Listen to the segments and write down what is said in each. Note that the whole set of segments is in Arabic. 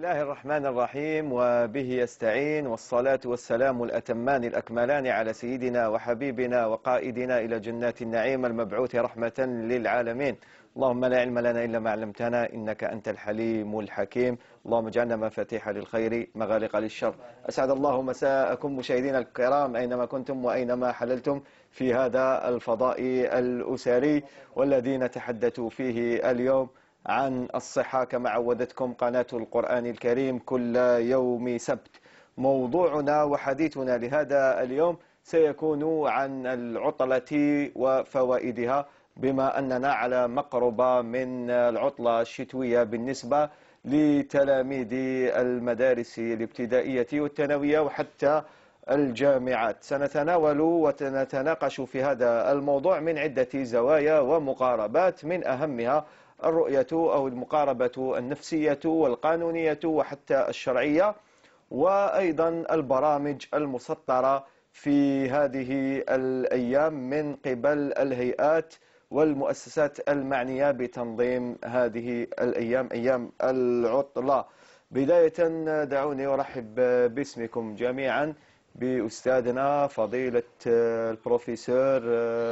الله الرحمن الرحيم وبه يستعين والصلاة والسلام الأتمان الأكملان على سيدنا وحبيبنا وقائدنا إلى جنات النعيم المبعوث رحمة للعالمين. اللهم لا علم لنا إلا ما علمتنا إنك أنت الحليم الحكيم. اللهم اجعلنا مفاتيح للخير مغالق للشر. أسعد الله مساءكم مشاهدينا الكرام أينما كنتم وأينما حللتم في هذا الفضاء الأسري والذي نتحدث فيه اليوم عن الصحة كما عودتكم قناة القرآن الكريم كل يوم سبت. موضوعنا وحديثنا لهذا اليوم سيكون عن العطلة وفوائدها، بما أننا على مقربة من العطلة الشتوية بالنسبة لتلاميذ المدارس الابتدائية والثانوية وحتى الجامعات. سنتناول ونتناقش في هذا الموضوع من عدة زوايا ومقاربات، من أهمها الرؤية أو المقاربة النفسية والقانونية وحتى الشرعية، وأيضا البرامج المسطرة في هذه الأيام من قبل الهيئات والمؤسسات المعنية بتنظيم هذه الأيام، أيام العطلة. بداية دعوني أرحب باسمكم جميعا بأستاذنا فضيلة البروفيسور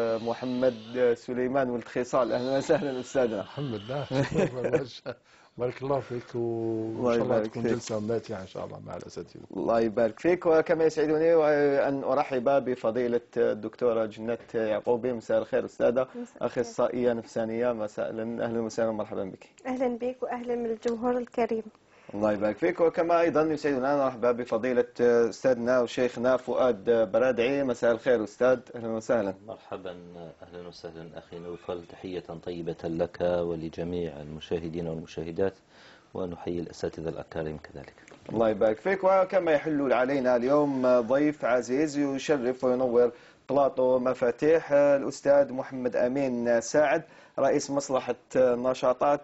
محمد سليمان ولد خصال. أهلا وسهلا أستاذنا. الحمد لله، شكرا. بارك الله فيك، وإن شاء الله تكون جلسة ماتعة إن شاء الله مع الأساتذة. الله يبارك فيك. وكما يسعدني أن أرحب بفضيلة الدكتورة جنات يعقوبي. مساء الخير أستاذة، أخصائية نفسانية. أهلا وسهلا ومرحبا بك. أهلا بك وأهلا من الجمهور الكريم. الله يبارك فيك. وكما أيضا يسعدنا أن نرحب بفضيلة أستاذنا وشيخنا فؤاد برادعي. مساء الخير أستاذ، أهلا وسهلا. مرحبا، أهلا وسهلا أخي نوفل، تحية طيبة لك ولجميع المشاهدين والمشاهدات، ونحيي الأساتذة الأكارم كذلك. الله يبارك فيك. وكما يحل علينا اليوم ضيف عزيز يشرف وينور بلاطو مفاتيح، الأستاذ محمد أمين ساعد، رئيس مصلحة نشاطات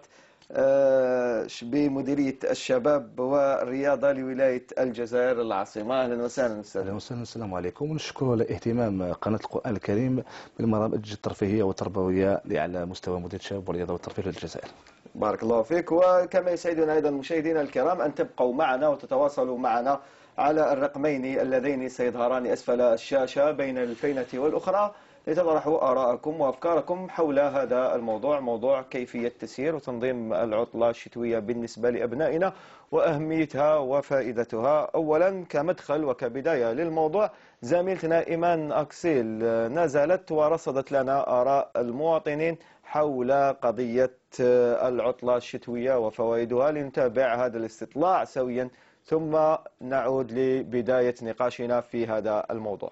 بمديرية الشباب والرياضة لولاية الجزائر العاصمة. أهلا وسهلا أستاذ. أهلا وسهلا، السلام عليكم، ونشكر على اهتمام قناة القرآن الكريم بالبرامج الترفيهية والتربوية على مستوى مديرية الشباب والرياضة والترفيه للجزائر. بارك الله فيك. وكما يسعدنا أيضا مشاهدينا الكرام أن تبقوا معنا وتتواصلوا معنا على الرقمين اللذين سيظهران أسفل الشاشة بين الفينة والأخرى لتطرحوا آراءكم وأفكاركم حول هذا الموضوع، موضوع كيفية تسيير وتنظيم العطلة الشتوية بالنسبة لأبنائنا وأهميتها وفائدتها. أولا كمدخل وكبداية للموضوع، زميلتنا إيمان أكسيل نزلت ورصدت لنا آراء المواطنين حول قضية العطلة الشتوية وفوائدها. لنتابع هذا الاستطلاع سويا ثم نعود لبداية نقاشنا في هذا الموضوع.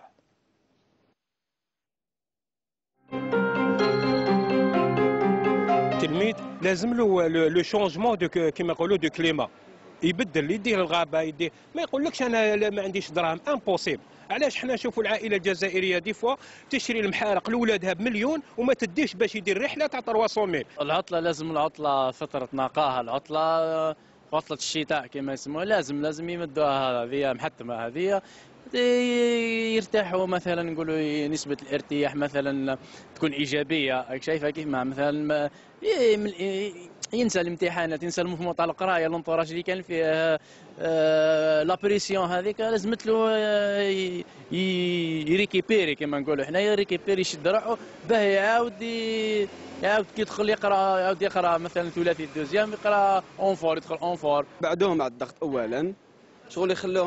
التلميذ لازم له لو شونجمون دو كيما يقولوا دو كليما، يبدل، يدير الغابه، يدير، ما يقولكش انا ما عنديش دراهم، امبوسيبل. علاش حنا نشوفوا العائله الجزائريه دي فوا تشري المحارق لولادها بمليون وما تديش باش يدير رحله تاع 300. العطله لازم، العطله فتره نقاهه، العطله عطله الشتاء كما يسموها، لازم يمدوها هذه محتمه، هذه يرتاحوا. مثلا نقولوا نسبة الارتياح مثلا تكون إيجابية، شايفة كيف؟ مع مثلا ينسى الامتحانات، ينسى المفهوم تاع القراية، الانطراج اللي كان فيه لابريسيون هذيك، لازمت له يريكيبيري كما نقولوا حنا، يريكيبيري، يشد روحه باه يعاود كي يدخل يقرا مثلا ثلاثي الدوزيام، يقرا اونفور، يدخل اونفور. بعدهم على الضغط اولا، شغل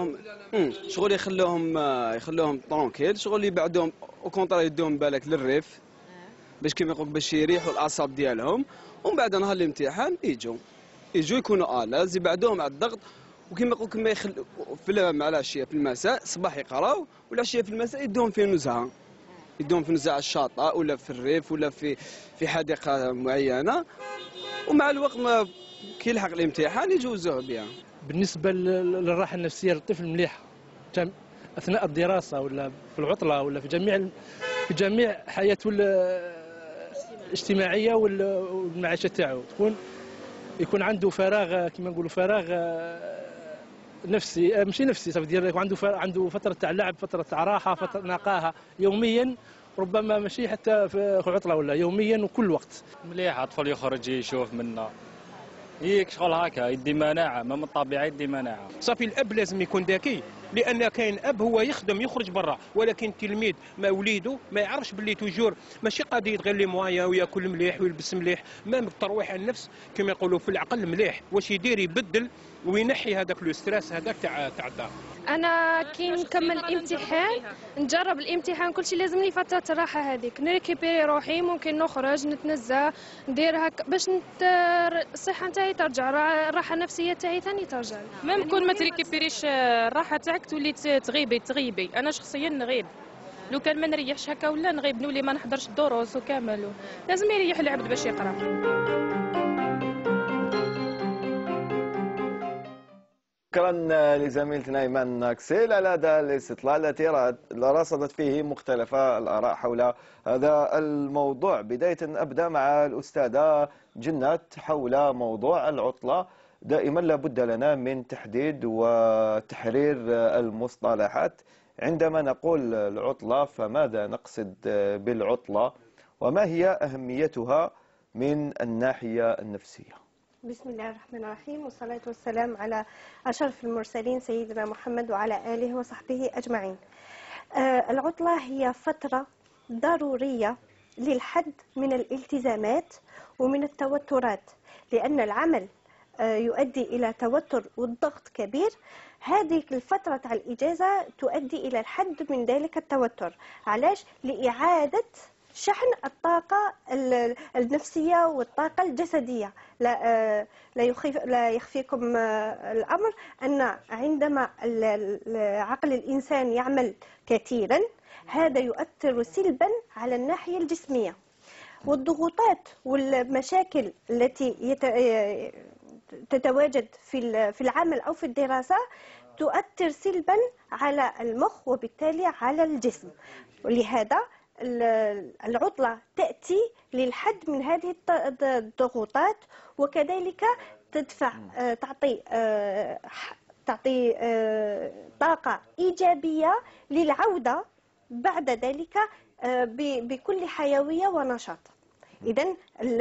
يخلوهم طرونكيل، شغل يبعدهم او كونطرا يدوهم بالك للريف باش كيما يقولك باش يريحوا الاعصاب ديالهم، ومن بعد نهار الامتحان يجوا يكونوا الاز، يبعدوهم على الضغط. وكيما يقولك ما يخلوا مع العشيه في المساء، الصباح يقراو والعشيه في المساء يدوهم في نزهه، يدوهم في نزهه على الشاطئ ولا في الريف ولا في حديقه معينه، ومع الوقت ما كي يلحق الامتحان يجوزوه بها. بالنسبة للراحة النفسية للطفل مليحة أثناء الدراسة ولا في العطلة ولا في جميع حياته الاجتماعية والمعيشة تاعو، يكون عنده فراغ كما نقولوا، فراغ نفسي، ماشي نفسي، صافي ديال عنده فترة تاع لعب، فترة تاع راحة، فترة نقاهة يوميا، ربما ماشي حتى في عطلة ولا يوميا وكل وقت. مليح الطفل يخرج يشوف منا هيك شغل هكا يدي مناعه، ما من الطبيعه يدي مناعه. صافي الاب لازم يكون ذكي، لان كاين اب هو يخدم يخرج برا، ولكن التلميذ ما وليده ما يعرفش باللي توجور ماشي قضيه غير لي مويا وياكل مليح ويلبس مليح، ما الترويح عن النفس كما يقولوا في العقل مليح، واش يدير يبدل وينحي هذاك لو ستريس هذاك تاع الدار. انا كي نكمل الامتحان نجرب الامتحان كلشي لازمني فتره الراحه هذيك نريكيبيري روحي، ممكن نخرج نتنزه ندير هكا باش الصحه نتاعي ترجع، الراحه النفسيه تاعي ثاني ترجع. ميم كون ما تريكيبيريش الراحه تاعك تولي تغيبي. انا شخصيا نغيب، لو كان ما نريحش هكا ولا نغيب نولي ما نحضرش الدروس وكامل، لازم يريح العبد باش يقرا. شكرا لزميلتنا ايمان ناكسيل على هذا الاستطلاع التي رصدت فيه مختلف الاراء حول هذا الموضوع. بدايه ابدا مع الاستاذه جنات حول موضوع العطله. دائما لابد لنا من تحديد وتحرير المصطلحات. عندما نقول العطله فماذا نقصد بالعطله وما هي اهميتها من الناحيه النفسيه؟ بسم الله الرحمن الرحيم، والصلاة والسلام على أشرف المرسلين سيدنا محمد وعلى آله وصحبه أجمعين. العطلة هي فترة ضرورية للحد من الالتزامات ومن التوترات، لأن العمل يؤدي إلى توتر والضغط كبير. هذه الفترة على الإجازة تؤدي إلى الحد من ذلك التوتر. علاش؟ لإعادة شحن الطاقة النفسية والطاقة الجسدية. لا يخفيكم الأمر أن عندما عقل الإنسان يعمل كثيرا هذا يؤثر سلبا على الناحية الجسمية، والضغوطات والمشاكل التي تتواجد في العمل أو في الدراسة تؤثر سلبا على المخ وبالتالي على الجسم. ولهذا العطلة تأتي للحد من هذه الضغوطات، وكذلك تعطي طاقة إيجابية للعودة بعد ذلك بكل حيوية ونشاط. إذن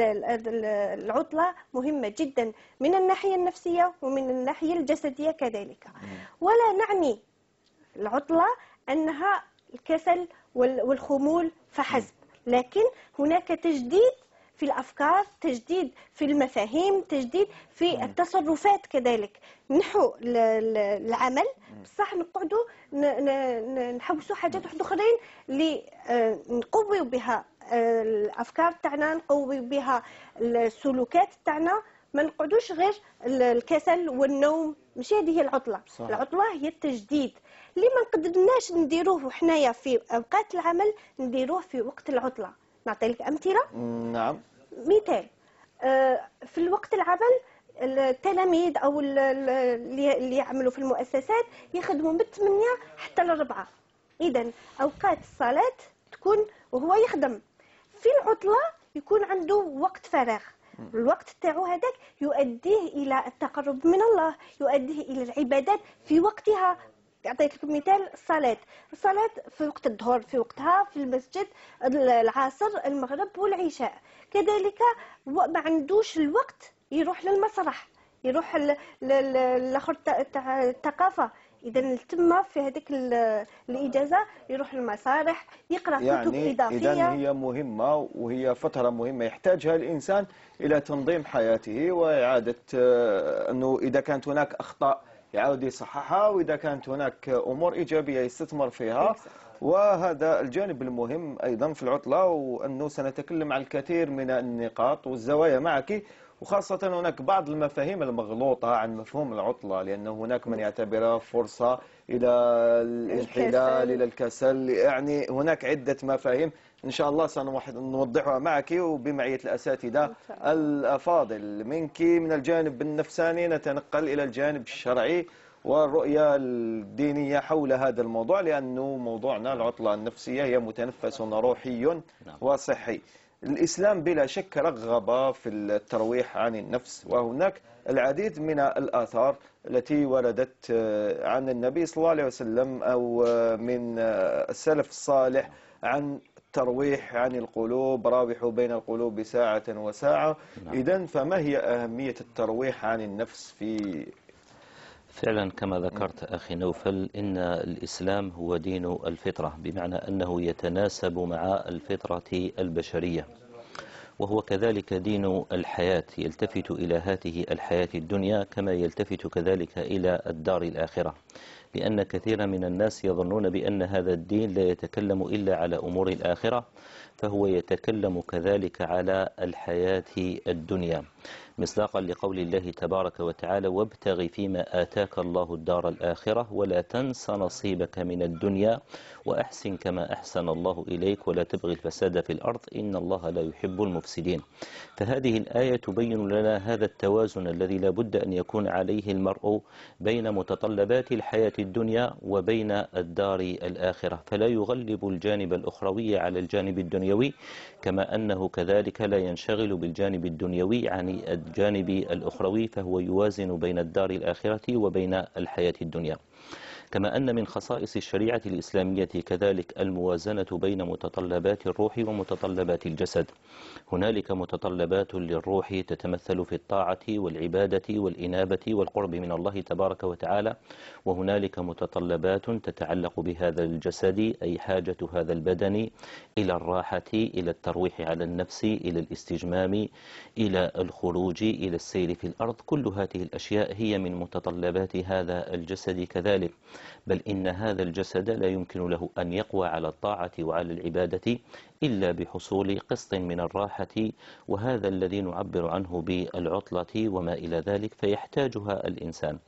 العطلة مهمة جدا من الناحية النفسية ومن الناحية الجسدية كذلك. ولا نعني العطلة أنها الكسل والخمول فحسب، لكن هناك تجديد في الأفكار، تجديد في المفاهيم، تجديد في التصرفات كذلك. نحو العمل بصح نقعدوا نحوسوا حاجات أخرين نقوي بها الأفكار تاعنا، نقوي بها السلوكات تاعنا، ما نقعدوش غير الكسل والنوم. مش هذه هي العطلة. صح. العطلة هي التجديد اللي ما نقدرناش نديروه حنايا في أوقات العمل نديروه في وقت العطلة. نعطي لك أمثلة. نعم. مثال، في الوقت العمل التلاميذ أو اللي يعملوا في المؤسسات يخدموا من 8 حتى ل4. إذن أوقات الصلاة تكون وهو يخدم. في العطلة يكون عنده وقت فراغ، الوقت تاعو هذاك يؤديه إلى التقرب من الله، يؤديه إلى العبادات في وقتها. أعطيت لكم مثال الصلاة في وقت الظهر في وقتها في المسجد، العصر المغرب والعشاء. كذلك ما عندوش الوقت يروح للمسرح، يروح للآخر تاع الثقافة. إذا تم في هذيك الإجازة يروح للمسارح، يقرأ كتب إضافية. إذا هي مهمة وهي فترة مهمة يحتاجها الإنسان إلى تنظيم حياته وإعادة أنه إذا كانت هناك أخطاء يعاود يصححها، وإذا كانت هناك أمور إيجابية يستثمر فيها. وهذا الجانب المهم أيضا في العطلة، وأنه سنتكلم عن الكثير من النقاط والزوايا معك، وخاصة هناك بعض المفاهيم المغلوطة عن مفهوم العطلة، لأنه هناك من يعتبرها فرصة إلى الانحلال إلى الكسل. يعني هناك عدة مفاهيم إن شاء الله سنوضحها معك وبمعية الأساتذة الأفاضل. منك من الجانب النفساني نتنقل إلى الجانب الشرعي والرؤية الدينية حول هذا الموضوع، لأنه موضوعنا العطلة النفسية هي متنفس روحي وصحي. الإسلام بلا شك رغب في الترويح عن النفس، وهناك العديد من الآثار التي وردت عن النبي صلى الله عليه وسلم أو من السلف الصالح عن الترويح عن القلوب، راوحوا بين القلوب ساعة وساعة. إذن فما هي أهمية الترويح عن النفس في فعلا كما ذكرت أخي نوفل، إن الإسلام هو دين الفطرة، بمعنى أنه يتناسب مع الفطرة البشرية، وهو كذلك دين الحياة، يلتفت إلى هذه الحياة الدنيا كما يلتفت كذلك إلى الدار الآخرة، لأن كثيرا من الناس يظنون بأن هذا الدين لا يتكلم إلا على أمور الآخرة، فهو يتكلم كذلك على الحياة الدنيا، مصداقا لقول الله تبارك وتعالى: وابتغ فيما آتاك الله الدار الآخرة ولا تنس نصيبك من الدنيا وأحسن كما أحسن الله إليك ولا تبغي الفساد في الأرض إن الله لا يحب المفسدين. فهذه الآية تبين لنا هذا التوازن الذي لا بد أن يكون عليه المرء بين متطلبات الحياة الدنيا وبين الدار الآخرة، فلا يغلب الجانب الأخروي على الجانب الدنيوي، كما أنه كذلك لا ينشغل بالجانب الدنيوي عن الجانب الأخروي، فهو يوازن بين الدار الآخرة وبين الحياة الدنيا. كما أن من خصائص الشريعة الإسلامية كذلك الموازنة بين متطلبات الروح ومتطلبات الجسد. هنالك متطلبات للروح تتمثل في الطاعة والعبادة والإنابة والقرب من الله تبارك وتعالى، وهنالك متطلبات تتعلق بهذا الجسد، أي حاجة هذا البدن إلى الراحة، إلى الترويح على النفس، إلى الاستجمام، إلى الخروج، إلى السير في الأرض. كل هذه الأشياء هي من متطلبات هذا الجسد كذلك، بل إن هذا الجسد لا يمكن له أن يقوى على الطاعة وعلى العبادة إلا بحصول قسط من الراحة، وهذا الذي نعبر عنه بالعطلة وما إلى ذلك، فيحتاجها الإنسان.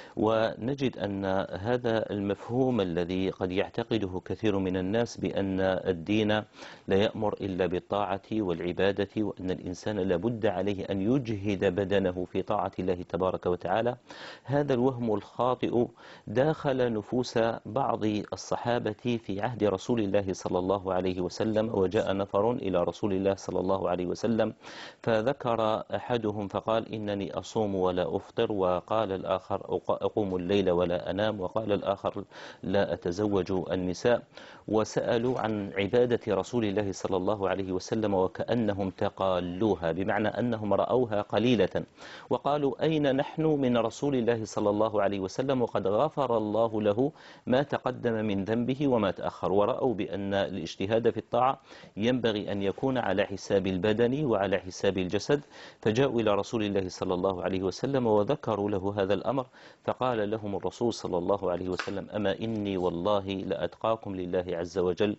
ونجد أن هذا المفهوم الذي قد يعتقده كثير من الناس بأن الدين لا يأمر إلا بالطاعة والعبادة، وأن الإنسان لابد عليه أن يجهد بدنه في طاعة الله تبارك وتعالى، هذا الوهم الخاطئ داخل نفوس بعض الصحابة في عهد رسول الله صلى الله عليه وسلم. وجاء نفر إلى رسول الله صلى الله عليه وسلم فذكر أحدهم فقال: إنني أصوم ولا أفطر، وقال الآخر: أقوم الليل ولا أنام، وقال الآخر: لا أتزوج النساء. وسألوا عن عبادة رسول الله صلى الله عليه وسلم وكأنهم تقالوها، بمعنى أنهم رأوها قليلة، وقالوا: أين نحن من رسول الله صلى الله عليه وسلم وقد غفر الله له ما تقدم من ذنبه وما تأخر. ورأوا بأن الاجتهاد في الطاعة ينبغي أن يكون على حساب البدن وعلى حساب الجسد، فجاءوا إلى رسول الله صلى الله عليه وسلم وذكروا له هذا الأمر، فقال لهم الرسول صلى الله عليه وسلم: أما إني والله لأتقاكم لله عز وجل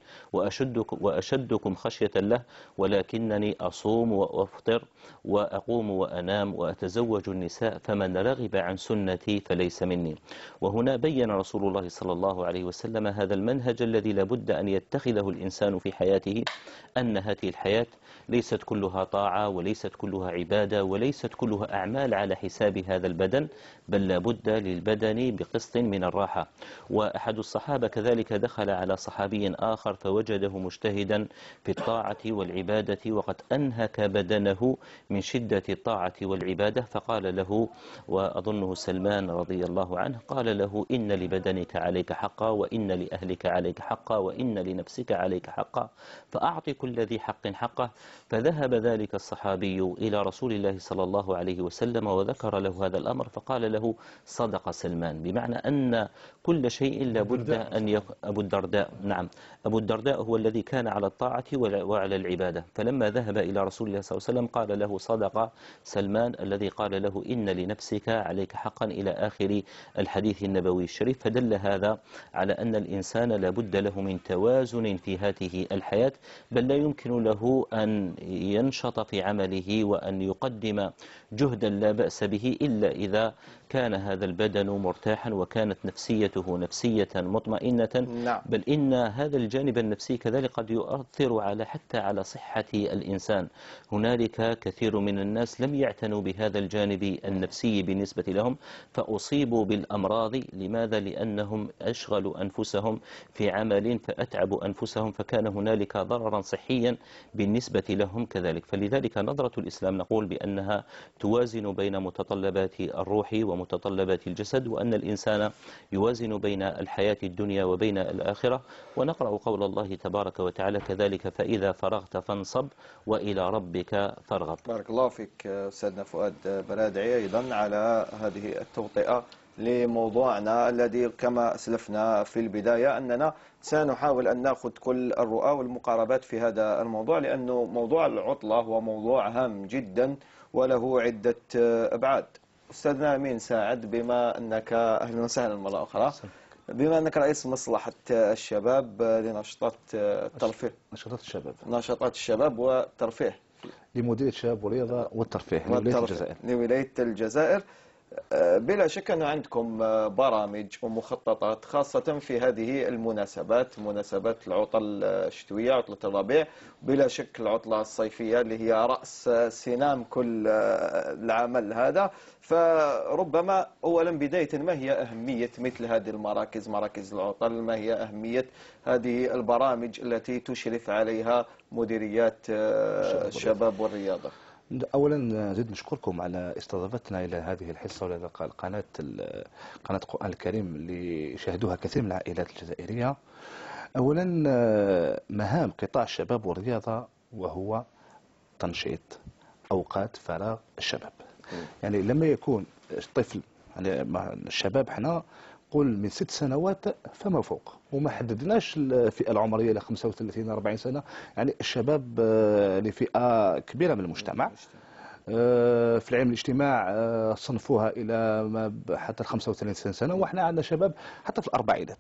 وأشدكم خشية له، ولكنني أصوم وأفطر وأقوم وأنام وأتزوج النساء، فمن رغب عن سنتي فليس مني. وهنا بين رسول الله صلى الله عليه وسلم هذا المنهج الذي لابد أن يتخذه الإنسان في حياته، أن هذه الحياة ليست كلها طاعة وليست كلها عبادة وليست كلها أعمال على حساب هذا البدن، بل لابد للبدن بقسط من الراحة. وأحد الصحابة كذلك دخل على صحابي آخر فوجده مجتهدا في الطاعة والعبادة وقد أنهك بدنه من شدة الطاعة والعبادة، فقال له، وأظنه سلمان رضي الله عنه، قال له: إن لبدنك عليك حقا، وإن لأهلك عليك حقا، وإن لنفسك عليك حقا، فأعط كل ذي حق حقه. فذهب ذلك الصحابي إلى رسول الله صلى الله عليه وسلم وذكر له هذا الأمر، فقال له: صدق سلمان، بمعنى أن كل شيء لابد أن أبو الدرداء، نعم، أبو الدرداء هو الذي كان على الطاعة وعلى العبادة، فلما ذهب إلى رسول الله صلى الله عليه وسلم قال له: صدق سلمان الذي قال له: إن لنفسك عليك حقا، إلى آخر الحديث النبوي الشريف. فدل هذا على أن الإنسان لابد له من توازن في هذه الحياة، بل لا يمكن له أن ينشط في عمله وأن يقدم جهدا لا بأس به إلا إذا كان هذا البدن مرتاحا وكانت نفسيته نفسية مطمئنة. نعم. بل إن هذا الجانب النفسي كذلك قد يؤثر حتى على صحة الإنسان. هنالك كثير من الناس لم يعتنوا بهذا الجانب النفسي بالنسبة لهم، فأصيبوا بالأمراض. لماذا؟ بأنهم أشغلوا أنفسهم في عمل فأتعبوا أنفسهم، فكان هنالك ضررا صحيا بالنسبة لهم كذلك. فلذلك نظرة الإسلام نقول بأنها توازن بين متطلبات الروح ومتطلبات الجسد، وأن الإنسان يوازن بين الحياة الدنيا وبين الآخرة. ونقرأ قول الله تبارك وتعالى كذلك فإذا فرغت فانصب وإلى ربك فارغب. بارك الله فيك أستاذنا فؤاد برادعي أيضا على هذه التوطئة لموضوعنا الذي كما أسلفنا في البداية أننا سنحاول أن نأخذ كل الرؤى والمقاربات في هذا الموضوع، لأنه موضوع العطلة هو موضوع هام جدا وله عدة أبعاد. أستاذنا أمين ساعد، بما أنك أهلا وسهلا مرة أخرى، بما أنك رئيس مصلحة الشباب لنشاطات الترفيه، نشاطات الشباب والترفيه لمديرية الشباب والرياضة والترفيه لولاية الجزائر، بلا شك أن عندكم برامج ومخططات خاصة في هذه المناسبات، مناسبات العطل الشتوية، عطلة الربيع، بلا شك العطلة الصيفية اللي هي رأس سنام كل العمل هذا. فربما أولا بداية ما هي أهمية مثل هذه المراكز، مراكز العطل، ما هي أهمية هذه البرامج التي تشرف عليها مديريات الشباب والرياضة؟ اولا نزيد نشكركم على استضافتنا الى هذه الحصه والى قناه القرآن الكريم اللي يشاهدوها كثير من العائلات الجزائريه. اولا مهام قطاع الشباب والرياضه وهو تنشيط اوقات فراغ الشباب. يعني لما يكون طفل، يعني الشباب حنا قول من 6 سنوات فما فوق، وما حددناش الفئة العمرية إلى 35 40 سنة، يعني الشباب لفئة كبيرة من المجتمع. في العلم الاجتماع صنفوها إلى ما حتى 35 سنة، وإحنا عندنا شباب حتى في الأربعينات.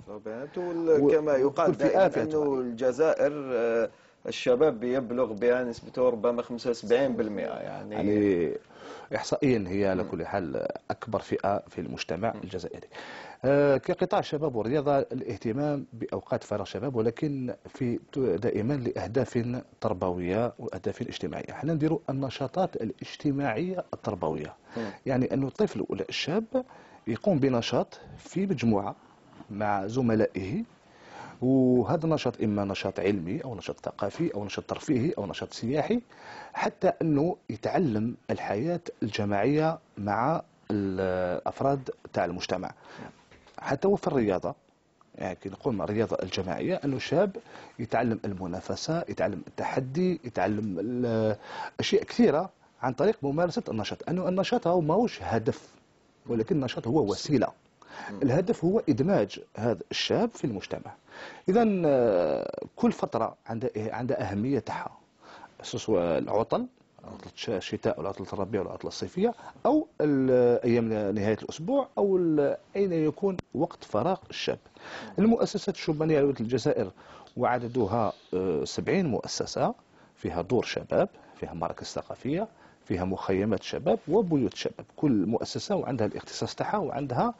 كما يقال دائما أنه الجزائر الشباب يبلغ بها نسبته ربما 75%، يعني إحصائيا هي على كل حال أكبر فئة في المجتمع الجزائري. كقطاع الشباب والرياضة الاهتمام بأوقات فراغ الشباب، ولكن في دائما لأهداف تربوية وأهداف اجتماعية. احنا نديروا النشاطات الاجتماعية التربوية، يعني أن الطفل ولا الشاب يقوم بنشاط في مجموعة مع زملائه، وهذا النشاط إما نشاط علمي أو نشاط ثقافي أو نشاط ترفيهي أو نشاط سياحي، حتى أنه يتعلم الحياة الجماعية مع الأفراد تاع المجتمع. حتى وفي الرياضة، يعني نقول الرياضة الجماعية، أنه الشاب يتعلم المنافسة، يتعلم التحدي، يتعلم أشياء كثيرة عن طريق ممارسة النشاط. أنه النشاط هو ماهوش هدف، ولكن النشاط هو وسيلة. الهدف هو إدماج هذا الشاب في المجتمع. إذا كل فترة عندها أهمية تاعها، سواء العطل، عطلة الشتاء أو عطلة الربيع أو العطلة الصيفية، أو أيام نهاية الأسبوع، أو أين يكون وقت فراغ الشاب. المؤسسات الشبانية على ولاية الجزائر وعددها 70 مؤسسة، فيها دور شباب، فيها مراكز ثقافية، فيها مخيمات شباب وبيوت شباب. كل مؤسسة وعندها الاختصاص تاعها وعندها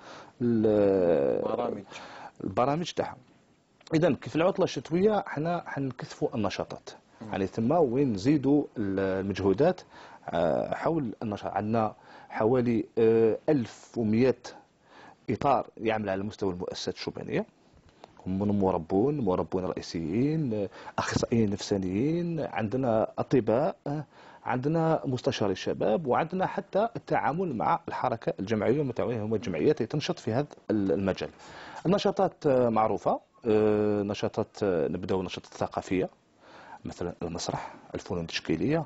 البرامج تاعها. إذا في العطلة الشتوية احنا حنكثفوا النشاطات، يعني ثم وين نزيدوا المجهودات حول النشاط. عندنا حوالي 1100 إطار يعمل على مستوى المؤسسات الشبانية، هم مربون رئيسيين، أخصائيين نفسانيين، عندنا أطباء، عندنا مستشاري الشباب، وعندنا حتى التعامل مع الحركة الجمعية والمتعاونية، هم الجمعيات تنشط في هذا المجال. النشاطات معروفة، نشاطات نبدأ نشاطات ثقافية، مثلا المسرح، الفنون التشكيلية،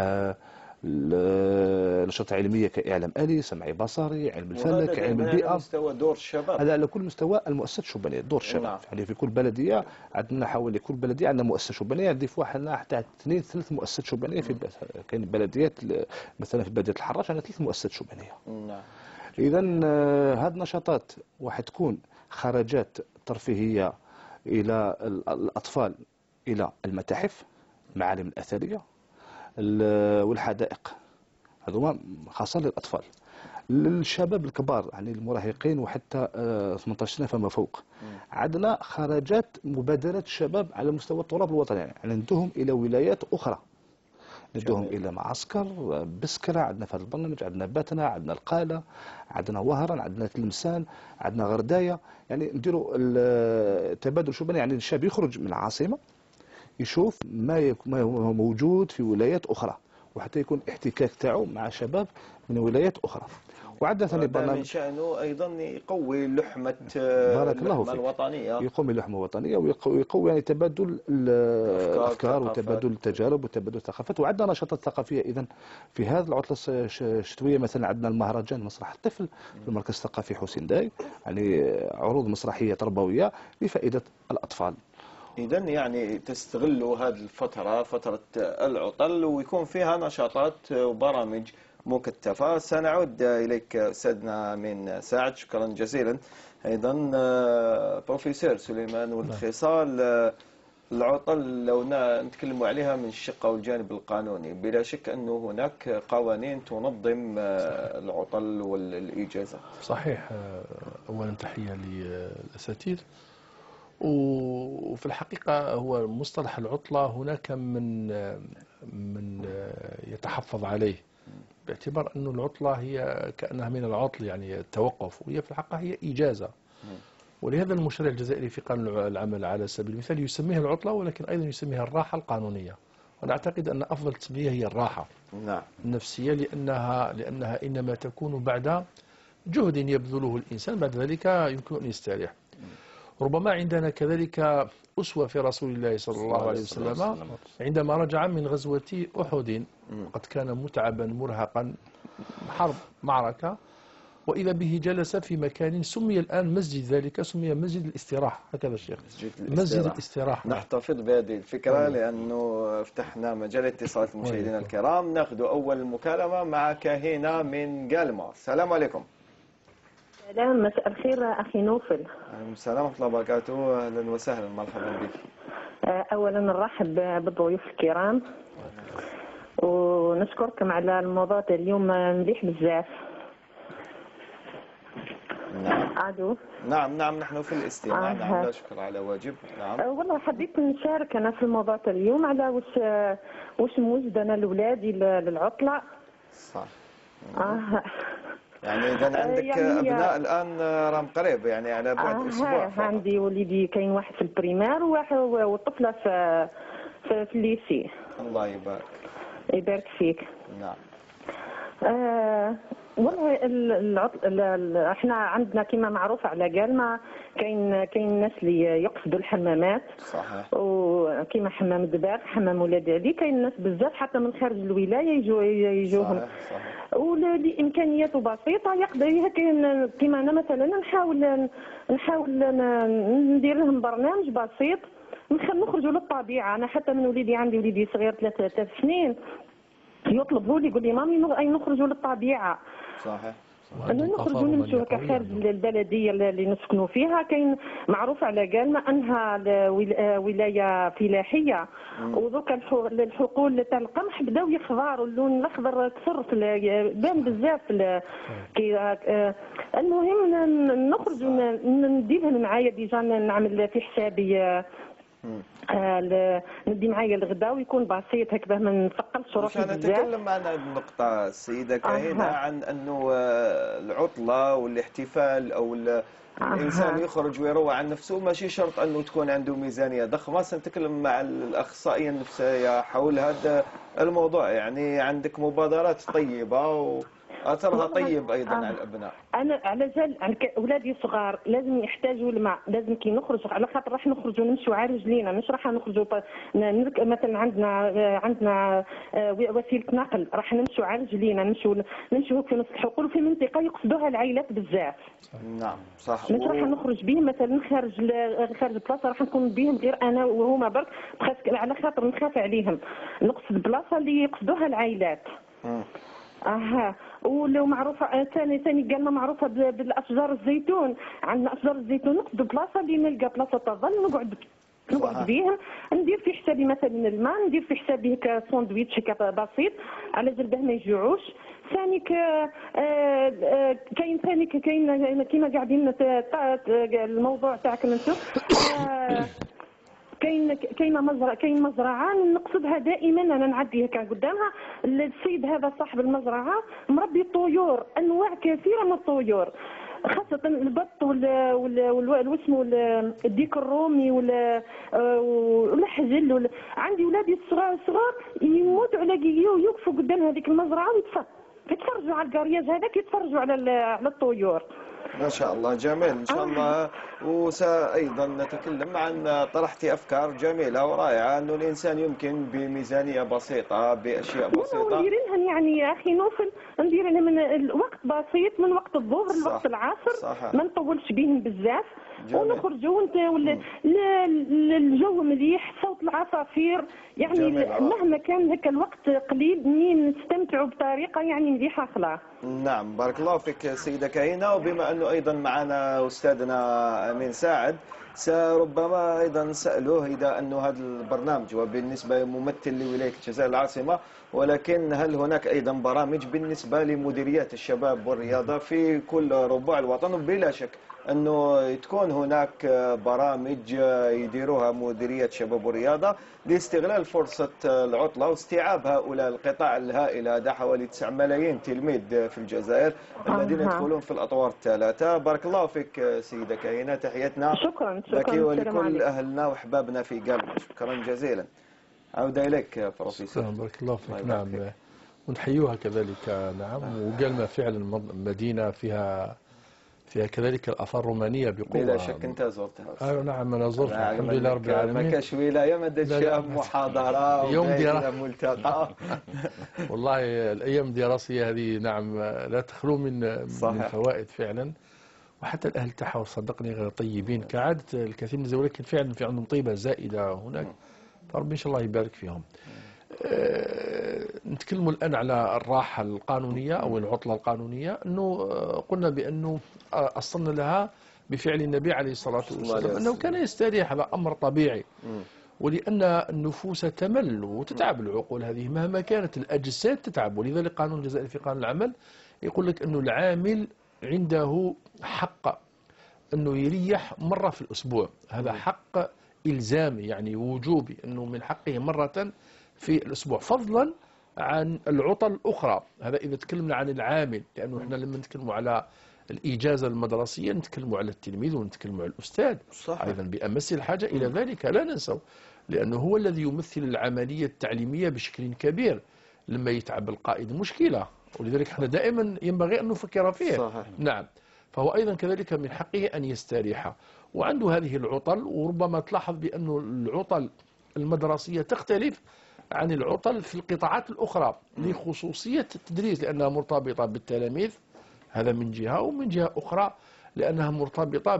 النشاطات العلمية كإعلام آلي، سمعي بصري، علم الفلك، علم البيئة. على مستوى دور الشباب، هذا على كل مستوى المؤسسات الشبانية دور الشباب. يعني في كل بلدية عندنا حوالي كل بلدية عندنا مؤسسة شبانية، نضيفوا حنا حتى 2 3 مؤسسات شبانية في كاين بلديات، مثلا في بلدية الحراش عندنا 3 مؤسسات شبانية. إذا هذه النشاطات واحد تكون خرجات ترفيهية إلى الأطفال، إلى المتاحف، المعالم الأثرية والحدائق، هذوما خاصة للأطفال. للشباب الكبار يعني المراهقين وحتى 18 سنة فما فوق، عندنا خرجات مبادرات الشباب على مستوى التراب الوطني، يعني ندوهم إلى ولايات أخرى. ندوهم الى معسكر بسكره. عندنا في هذا البرنامج عندنا باتنا، عندنا القاله، عندنا وهران، عندنا تلمسان، عندنا غردايه. يعني نديروا التبادل شوباني، يعني الشاب يخرج من العاصمه يشوف ما هو موجود في ولايات اخرى، وحتى يكون احتكاك تاعو مع شباب من ولايات اخرى. وعندنا ثاني برنامج من شأنه أيضا يقوي لحمة بارك الله فيك، الوطنية، يقوي اللحمة الوطنية ويقوي يعني تبادل الأفكار وتبادل التجارب وتبادل الثقافات. وعندنا نشاطات ثقافية إذا في هذه العطلة الشتوية. مثلا عندنا المهرجان مسرح الطفل في المركز الثقافي حسين داي، يعني عروض مسرحية تربوية لفائدة الأطفال. إذا يعني تستغلوا هذه الفترة، فترة العطل، ويكون فيها نشاطات وبرامج مكثفة. سنعود إليك أستاذنا من سعد، شكرا جزيلا. أيضا بروفيسور سليمان، والخصال العطل لو نتكلموا عليها من الشق أو الجانب القانوني، بلا شك أنه هناك قوانين تنظم العطل والإجازة. صحيح. أولا تحية للأساتذة. وفي الحقيقة هو مصطلح العطلة هناك من يتحفظ عليه، باعتبار أن العطلة هي كأنها من العطل، يعني التوقف، وهي في الحقيقة هي إجازة. ولهذا المشرع الجزائري في قانون العمل على سبيل المثال يسميها العطلة، ولكن أيضا يسميها الراحة القانونية. وأنا أعتقد أن أفضل تسمية هي الراحة النفسية، لأنها إنما تكون بعد جهد يبذله الإنسان، بعد ذلك يمكن أن يستريح. ربما عندنا كذلك أسوة في رسول الله صلى الله عليه وسلم عندما رجع من غزوة أحد، قد كان متعبا مرهقا، حرب معركة، وإذا به جلس في مكان سمي الآن مسجد، ذلك سمي مسجد الاستراحة. هكذا الشيخ، مسجد الاستراحة. نحتفظ بهذه الفكرة لأنه فتحنا مجال اتصالات المشاهدين الكرام. ناخذ أول مكالمة مع كاهنة من قالمة. السلام عليكم. سلام، مساء الخير أخي نوفل. السلام ورحمة الله وبركاته، أهلا وسهلا، مرحبا بك. أولا نرحب بالضيوف الكرام ونشكركم على الموضوع اليوم مليح بزاف. نعم نحن في الاستماع. نعم، لا شكر على واجب. نعم والله حبيت نشارك أنا في الموضوع اليوم على واش موجد أنا لأولادي للعطلة. صح. يعني إذا عندك يعني أبناء الآن راهم قريب، يعني على بعد أسبوع. عندي وليدي كاين واحد في البريمير وطفلة في الليسي. الله يبارك فيك. نعم. والله العطل احنا عندنا كما معروف على قالما كاين ناس اللي يقصدوا الحمامات. صحيح. وكما حمام الدباغ، حمام ولاد علي، كاين ناس بزاف حتى من خارج الولايه يجوهم. صحيح. ولامكانيات بسيطه يقدر كما انا مثلا نحاول ندير لهم برنامج بسيط، نخرجوا للطبيعه. انا حتى من عندي وليدي صغير 3 سنين يطلبوا لي، يقول لي مامي أي نخرجوا للطبيعه. صحيح. نخرجوا نمشوا خارج البلديه اللي نسكنوا فيها. كاين معروف على قالنا انها ولايه فلاحيه، ودوك الحقول تاع القمح بداو يخضروا، اللون الاخضر كثر بان بزاف. المهم نخرجوا نديهم معايا ديجا، نعمل في حسابي ندي معايا الغداء ويكون بسيط هكذا، ما نثقلش روحي بزاف. نتكلم معنا النقطة السيدة كاهنة عن أنه العطلة والاحتفال أو الإنسان يخرج ويروح عن نفسه، ماشي شرط أنه تكون عنده ميزانية ضخمة. سنتكلم مع الأخصائية النفسية حول هذا الموضوع. يعني عندك مبادرات طيبة أثرها طيب أيضا على الأبناء. أنا على جال أولادي صغار لازم يحتاجوا الماء، لازم كي نخرج على خاطر راح نخرجوا نمشوا على رجلينا، مش راح نخرجوا مثلا عندنا وسيلة نقل، راح نمشوا على رجلينا، نمشوا في نص الحقول وفي منطقة يقصدوها العائلات بزاف. نعم صح. مش راح نخرج بهم مثلا خارج البلاصة، راح نكون بهم غير أنا وهما برك، على خاطر نخاف عليهم، نقصد البلاصة اللي يقصدوها العائلات. ولو معروفه ثاني قالنا معروفه بالاشجار الزيتون. عندنا اشجار الزيتون نقصد بلاصه اللي نلقى بلاصه تظل نقعد بهم، ندير في حسابي مثلا الماء، ندير في حسابي هكا ساندويتش هكا بسيط على جال ما يجوعوش. ثاني كاين كيما قاعدين الموضوع تاعكم انتم كاين مزرعه نقصدها دائما، انا نعدي هكا قدامها، السيد هذا صاحب المزرعه مربي طيور، انواع كثيره من الطيور، خاصة البط واسمه الديك الرومي والحجل عندي ولادي الصغار يموتوا على يوقفوا قدام هذيك المزرعة يتفرجوا على القرياج هذاك، يتفرجوا على الطيور. ما شاء الله جميل ان شاء الله. وسأيضا نتكلم عن طرحتي افكار جميله ورائعه انه الانسان يمكن بميزانيه بسيطه باشياء بسيطه ندير لهم يعني يا اخي نوفل، ندير لهم من الوقت بسيط، من وقت الظهر لوقت العصر، صحيح. ما نطولش بهم بزاف، ونخرجوا الجو مليح، صوت العصافير، يعني مهما كان هكا الوقت قليل نستمتعوا بطريقه يعني مليحه خلاص. نعم بارك الله فيك سيدة كهينة. وبما أنه أيضا معنا أستاذنا أمين ساعد، سربما أيضا سألوه إذا أنه هذا البرنامج وبالنسبة ممثل لولاية الجزائر العاصمة، ولكن هل هناك أيضا برامج بالنسبة لمديريات الشباب والرياضة في كل ربوع الوطن؟ وبلا شك أنه تكون هناك برامج يديروها مديرية شباب والرياضة لاستغلال فرصة العطلة واستيعاب هؤلاء القطاع الهائل، هذا حوالي 9 ملايين تلميذ في الجزائر الذين يدخلون في الأطوار الثلاثة. بارك الله فيك سيدة كهينة، تحياتنا شكرا لك ولكل أهلنا وأحبابنا في قلبنا، شكرا جزيلا. عودة إليك بروفيسور. بارك الله فيك. نعم ونحيوها كذلك. نعم وقالنا فعلا مدينة فيها كذلك الآثار الرومانية بقوة. بلا شك أنت زرتها. نعم أنا زرتها الحمد لله رب العالمين. ما كاش ولاية ما درتش محاضرة يوم ملتقى. والله الأيام الدراسية هذه نعم لا تخلو من فوائد فعلا، وحتى الأهل تاعها صدقني غير طيبين كعادة الكثير من الزوجات، ولكن فعلا في عندهم طيبة زائدة هناك، فربي إن شاء الله يبارك فيهم. نتكلموا الآن على الراحة القانونية أو العطلة القانونية، أنه قلنا بأنه أصلنا لها بفعل النبي عليه الصلاة والسلام أنه كان يستريح، هذا أمر طبيعي، ولأن النفوس تمل وتتعب العقول هذه مهما كانت الأجساد تتعب، ولذلك قانون الجزائري في قانون العمل يقول لك أنه العامل عنده حق أنه يريح مرة في الأسبوع، هذا حق إلزامي يعني وجوبي، أنه من حقه مرة في الأسبوع فضلا عن العطل الأخرى. هذا إذا تكلمنا عن العامل، لأنه إحنا لما نتكلموا على الإجازة المدرسية نتكلموا على التلميذ ونتكلموا على الأستاذ أيضا بأمس الحاجة إلى ذلك، لا ننسوا، لأنه هو الذي يمثل العملية التعليمية بشكل كبير. لما يتعب القائد مشكلة، ولذلك إحنا دائما ينبغي أن نفكر فيه. صحيح. نعم، فهو أيضا كذلك من حقه أن يستريح، وعنده هذه العطل. وربما تلاحظ بأن العطل المدرسية تختلف عن العطل في القطاعات الأخرى لخصوصية التدريس، لأنها مرتبطة بالتلاميذ، هذا من جهة، ومن جهة أخرى لأنها مرتبطة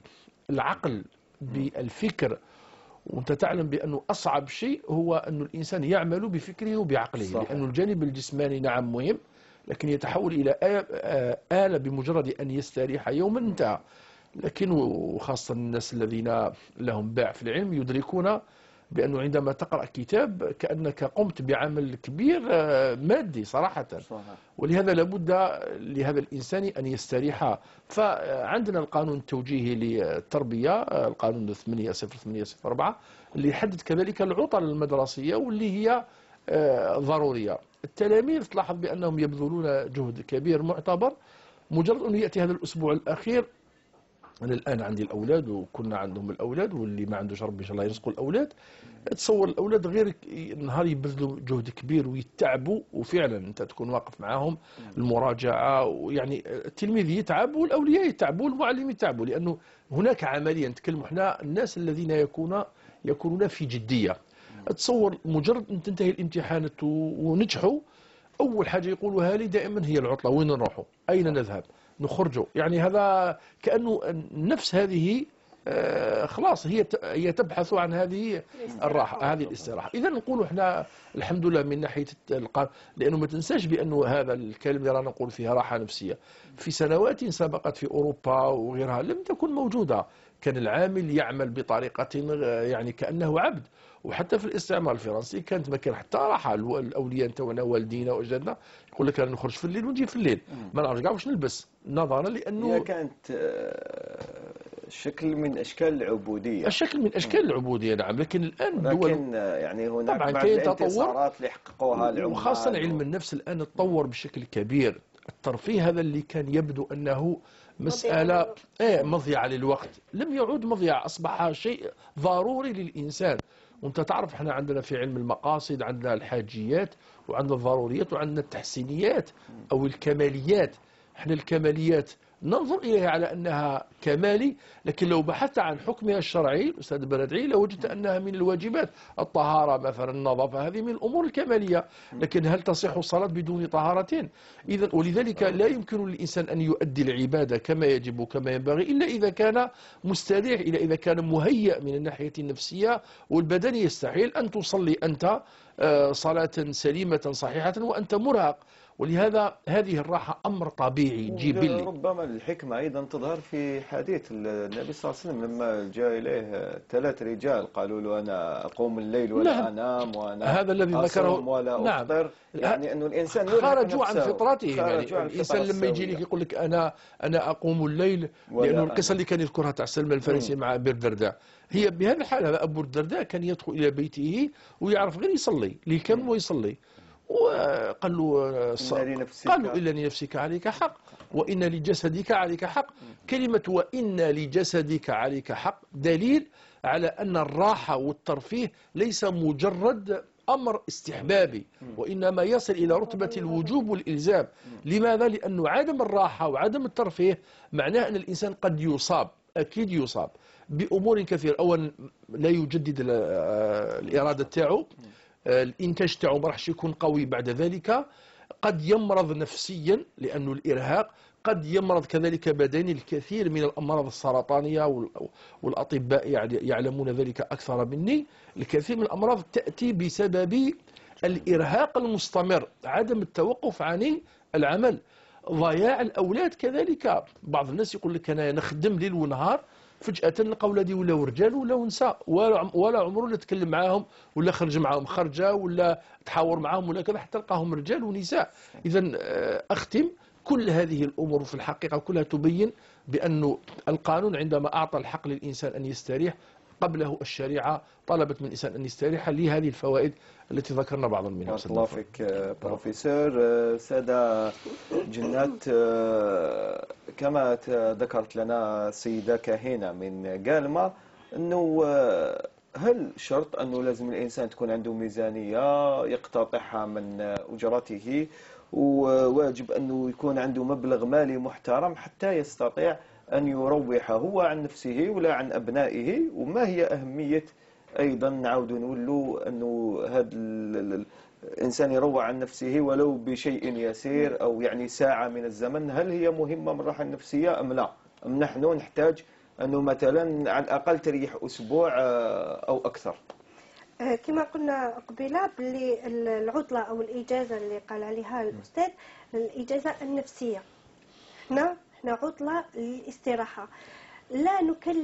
بالعقل بالفكر. وأنت تعلم بأنه أصعب شيء هو أن الإنسان يعمل بفكره وبعقله، لأن الجانب الجسماني نعم مهم، لكن يتحول إلى آلة بمجرد أن يستريح يوما انتهى. لكن وخاصة الناس الذين لهم باع في العلم يدركون بأنه عندما تقرأ كتاب كأنك قمت بعمل كبير مادي صراحة. ولهذا لابد لهذا الإنسان أن يستريح. فعندنا القانون التوجيهي للتربية، القانون 800804 اللي يحدد كذلك العطل المدرسية واللي هي ضرورية. التلاميذ تلاحظ بأنهم يبذلون جهد كبير معتبر، مجرد أن يأتي هذا الأسبوع الأخير. أنا الآن عندي الأولاد وكنا عندهم الأولاد، واللي ما عندوش ربي إن شاء الله يرزقوا الأولاد. تصور الأولاد غير نهار يبذلوا جهد كبير ويتعبوا، وفعلا أنت تكون واقف معاهم المراجعة، ويعني التلميذ يتعب والأولياء يتعبوا والمعلم يتعبوا، لأنه هناك عمليا نتكلم احنا الناس الذين يكونون في جدية. تصور مجرد أن تنتهي الامتحانات ونجحوا، أول حاجة يقولوها لي دائما هي العطلة، وين نروحوا؟ أين نذهب؟ نخرجوا. يعني هذا كأنه النفس هذه خلاص هي تبحث عن هذه الراحة، هذه الاستراحة. إذا نقول احنا الحمد لله من ناحية لأنه ما تنساش بأنه هذا الكلمة اللي رانا نقول فيها راحة نفسية في سنوات سبقت في أوروبا وغيرها لم تكن موجودة. كان العامل يعمل بطريقة يعني كأنه عبد. وحتى في الاستعمار الفرنسي كانت ما كان حتى راحة. الأولياء نتاعنا والدينا وأجدادنا يقول لك أنا نخرج في الليل ونجي في الليل، ما نرجع واش نلبس نظرا لأنه هي كانت شكل من اشكال العبوديه. الشكل من اشكال العبوديه، نعم. لكن الان الدول لكن يعني هناك طبعا بعض كاين تطور، الانتصارات اللي حققوها العمال، وخاصه علم النفس الان تطور بشكل كبير. الترفيه هذا اللي كان يبدو انه مساله مضيعه للوقت، لم يعد مضيعه، اصبح شيء ضروري للانسان. وانت تعرف احنا عندنا في علم المقاصد عندنا الحاجيات وعندنا الضروريات وعندنا التحسينيات او الكماليات. احنا الكماليات ننظر إليها على أنها كمالي، لكن لو بحثت عن حكمها الشرعي الأستاذ البرادعي لوجدت أنها من الواجبات. الطهارة مثلا، النظافة، هذه من الأمور الكمالية. لكن هل تصح الصلاة بدون طهارة؟ إذا ولذلك لا يمكن للإنسان أن يؤدي العبادة كما يجب وكما ينبغي إلا إذا كان مستريح، إلا إذا كان مهيأ من الناحية النفسية والبدنية. يستحيل أن تصلي أنت صلاة سليمة صحيحة وأنت مرهق. ولهذا هذه الراحة أمر طبيعي جبلي. ربما الحكمة أيضا تظهر في حديث النبي صلى الله عليه وسلم لما جاء إليه 3 رجال قالوا له أنا أقوم الليل ولا أنام وأنا هذا الذي ذكره ولا أفطر. يعني أنه الإنسان خرجوا عن فطرته. يعني الإنسان لما يجي لك يقول لك أنا أقوم الليل، لأنه القصة اللي كان يذكرها تاع سلمان الفارسي مع أبي الدرداء هي بهذا الحال. هذا أبو الدرداء كان يدخل إلى بيته ويعرف غير يصلي ليكمل ويصلي، وقال له قالوا إن لنفسك عليك حق وإن لجسدك عليك حق. كلمة وإن لجسدك عليك حق دليل على أن الراحة والترفيه ليس مجرد أمر استحبابي، وإنما يصل إلى رتبة الوجوب والإلزام. لماذا؟ لأنه عدم الراحة وعدم الترفيه معناه أن الإنسان قد يصاب، أكيد يصاب بأمور كثيرة. أولا لا يجدد الإرادة تاعو، الإنتاج تاعو ما راحش يكون قوي بعد ذلك، قد يمرض نفسيا لأنه الإرهاق، قد يمرض كذلك بدني. الكثير من الأمراض السرطانية والأطباء يعلمون ذلك أكثر مني. الكثير من الأمراض تأتي بسبب الإرهاق المستمر، عدم التوقف عن العمل، ضياع الأولاد كذلك. بعض الناس يقول لك أنا نخدم ليل ونهار، فجأة نلقى ولادي ولاو رجال ولاو نساء، ولا عمره نتكلم معاهم ولا خرج معاهم خرجة ولا تحاور معاهم ولا كذا، حتى نلقاهم رجال ونساء. إذا أختم، كل هذه الأمور في الحقيقة كلها تبين بأن القانون عندما أعطى الحق للإنسان أن يستريح، قبله الشريعة طلبت من الإنسان أن يستريح لهذه الفوائد التي ذكرنا بعضا منها. بارك الله فيك بروفيسور. سادة جنات، كما ذكرت لنا السيدة كاهنة من قالما أنه هل شرط أنه لازم الإنسان تكون عنده ميزانية يقتطعها من أجرته، وواجب أنه يكون عنده مبلغ مالي محترم حتى يستطيع أن يروح هو عن نفسه ولا عن أبنائه؟ وما هي أهمية أيضا نعود نقولوا أنه هذا الإنسان يروح عن نفسه ولو بشيء يسير أو يعني ساعة من الزمن؟ هل هي مهمة من الراحة النفسية أم لا؟ أم نحن نحتاج أنه مثلا على الأقل تريح أسبوع أو أكثر؟ كما قلنا قبيلة باللي العطلة أو الإجازة اللي قال عليها الأستاذ، الإجازة النفسية، احنا عطلة للاستراحة. لا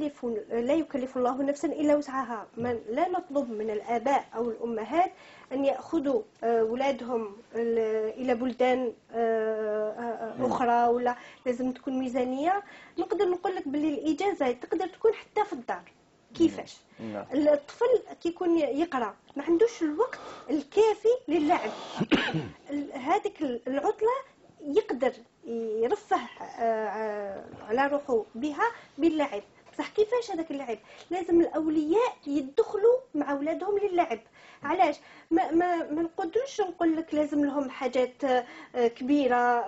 يكلف الله نفسا إلا وسعها. لا نطلب من الآباء أو الأمهات أن يأخذوا أولادهم إلى بلدان أخرى، ولا لازم تكون ميزانية. نقدر نقول لك باللي الإجازة تقدر تكون حتى في الدار. كيفاش؟ الطفل كي يكون يقرأ ما عندوش الوقت الكافي للعب، هذيك العطلة يقدر يرفه على روحه بها باللعب. بصح كيفاش هذاك اللعب؟ لازم الأولياء يدخلوا مع أولادهم للعب. علاش ما نقدرش نقول لك لازم لهم حاجات كبيرة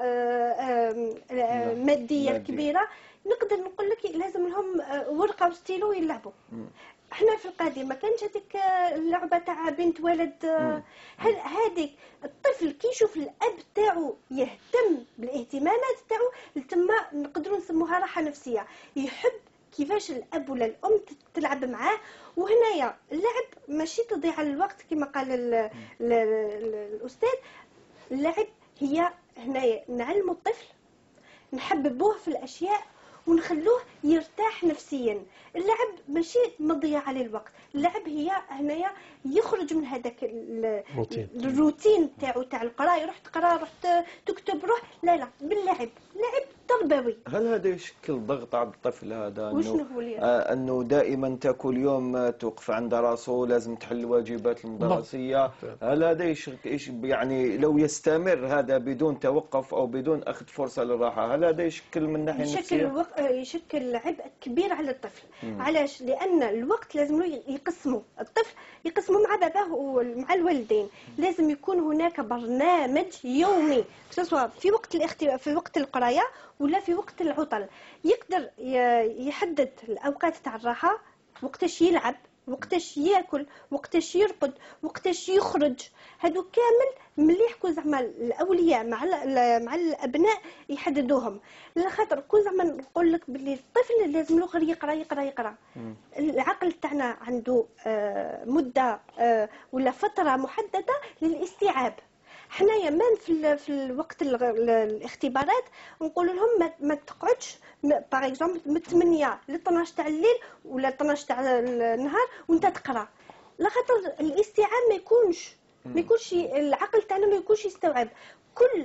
مادية كبيرة. نقدر نقول لك لازم لهم ورقة وستيلو يلعبوا. احنا في القديم ما كانش هذيك اللعبه تاع بنت ولد. هل هذيك الطفل كي يشوف الاب تاعو يهتم بالاهتمامات تاعو، تما نقدروا نسموها راحه نفسيه. يحب كيفاش الاب ولا الام تلعب معاه. وهنايا اللعب ماشي تضيع الوقت كما قال الاستاذ. اللعب هي هنايا نعلموا الطفل، نحببوه في الاشياء ونخلوه يرتاح نفسيا. اللعب ماشي مضيعة للوقت، اللعب هي هنايا يخرج من هذاك الروتين تاعو تاع القراءة. روح تقرا، روح تكتب، روح لا باللعب. اللعب تربوي. هل هذا يشكل ضغط على الطفل هذا وشنو هو اللي انه دائما انت كل يوم توقف عند راسه لازم تحل الواجبات المدرسيه؟ هل هذا يعني لو يستمر هذا بدون توقف او بدون اخذ فرصه للراحه، هل هذا يشكل من ناحيه نفسيه؟ يشكل عبء كبير على الطفل. علاش؟ لان الوقت لازم يقسمه الطفل، يقسمه مع باباه ومع الوالدين. لازم يكون هناك برنامج يومي، سواء في وقت القرايه ولا في وقت العطل. يقدر يحدد الاوقات تاع الراحه، وقتاش يلعب، وقتاش ياكل، وقتاش يرقد، وقتاش يخرج. هادو كامل مليح كون زعما الاولياء مع الابناء يحددوهم. لخاطر كون زعما نقول لك باللي الطفل لازم له غير يقرا. العقل تاعنا عنده مده ولا فتره محدده للاستيعاب. حنايا مان في الوقت الاختبارات نقول لهم ما تقعدش باغ اكزومبل من 8 ل 12 تاع الليل ولا 12 تاع النهار وانت تقرا، لخاطر الاستيعاب ما يكونش العقل تاعنا ما يكونش يستوعب. كل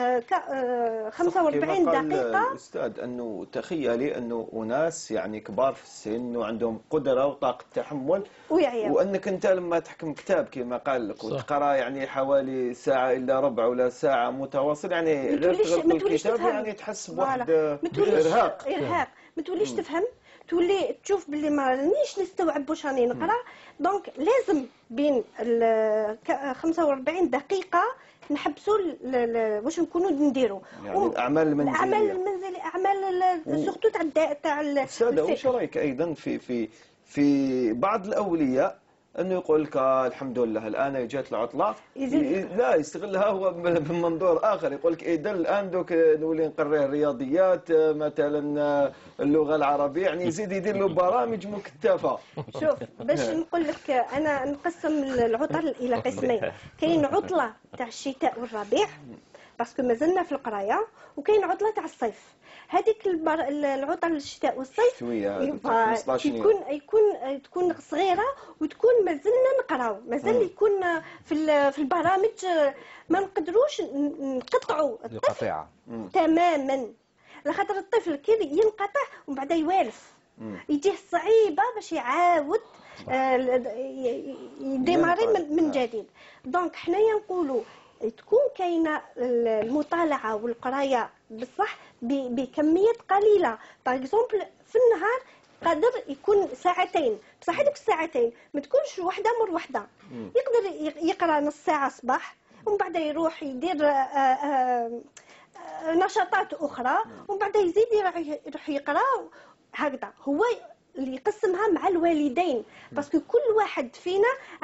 45 دقيقة. الأستاذ أنه تخيلي أنه أناس يعني كبار في السن وعندهم قدرة وطاقة تحمل، وأنك أنت لما تحكم كتاب كما قال لك وتقرأ يعني حوالي ساعة إلا ربع ولا ساعة متواصل، يعني غير تغلق الكتاب يعني تحس بواحد إرهاق. ما توليش تفهم، تولي تشوف باللي ما رانيش نستوعب واش راني نقرا. دونك لازم بين 45 دقيقة نحبسوا واش نكونوا نديروا يعني الاعمال المنزليه اعمال سورتو تاع استاذ. واش رايك ايضا في بعض الاولياء انه يقول لك الحمد لله الان جات العطله، لا يستغلها هو من منظور اخر، يقول لك اذا الان دوك نولي نقريه الرياضيات مثلا اللغه العربيه، يعني يزيد يدير له برامج مكثفه. شوف باش نقول لك انا نقسم العطل الى قسمين. كاين عطله تاع الشتاء والربيع باسكو مازلنا في القرايه، وكاين عطله تاع الصيف. هذيك العطل الشتاء والصيف تكون صغيره وتكون مازلنا نقراو، مازال يكون في البرامج ما نقدروش نقطعوا الطفل تماما، لخاطر الطفل كي ينقطع ومن بعد يوالف يجيه صعيبه باش يعاود يديماري من جديد. دونك حنايا نقولوا تكون كاينه المطالعه والقرايه بصح بكميات قليله. باغ اكزومبل في النهار قادر يكون ساعتين، بصح هذوك الساعتين ما تكونش وحده مر وحده. يقدر يقرا نص ساعه صباح ومن بعد يروح يدير نشاطات اخرى ومن بعد يزيد يروح يقرا هكذا. هو اللي يقسمها مع الوالدين، باسكو كل واحد فينا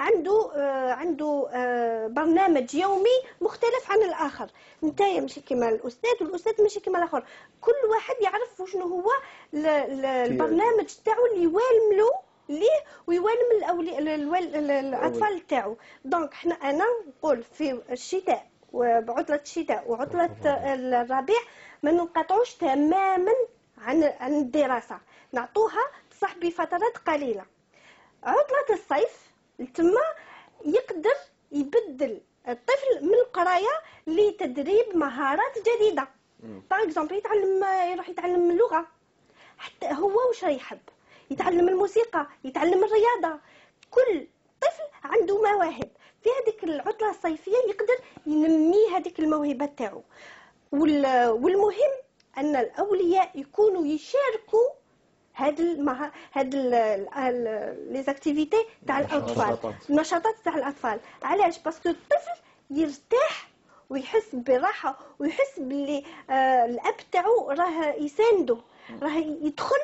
عنده برنامج يومي مختلف عن الاخر. نتايا ماشي كيما الاستاذ والاستاذ ماشي كيما الاخر، كل واحد يعرف وشنو هو البرنامج تاعو اللي يوالم له ليه ويوالم الاطفال تاعو. دونك انا نقول في الشتاء وبعطله الشتاء وعطله الربيع ما ننقطعوش تماما عن الدراسه، نعطوها صح بفترات قليله. عطله الصيف تما يقدر يبدل الطفل من القرايه لتدريب مهارات جديده. باغ اكزومبل يروح يتعلم اللغه، حتى هو واش يحب، يتعلم الموسيقى، يتعلم الرياضه. كل طفل عنده مواهب، في هذيك العطله الصيفيه يقدر ينمي هذيك الموهبه تاعو. والمهم ان الاولياء يكونوا يشاركوا هاد لي زاكتيفيتي تاع الاطفال، النشاطات تاع الاطفال. علاش؟ باسكو الطفل يرتاح ويحس براحه ويحس باللي الاب تاعو راه يسانده، راه يدخل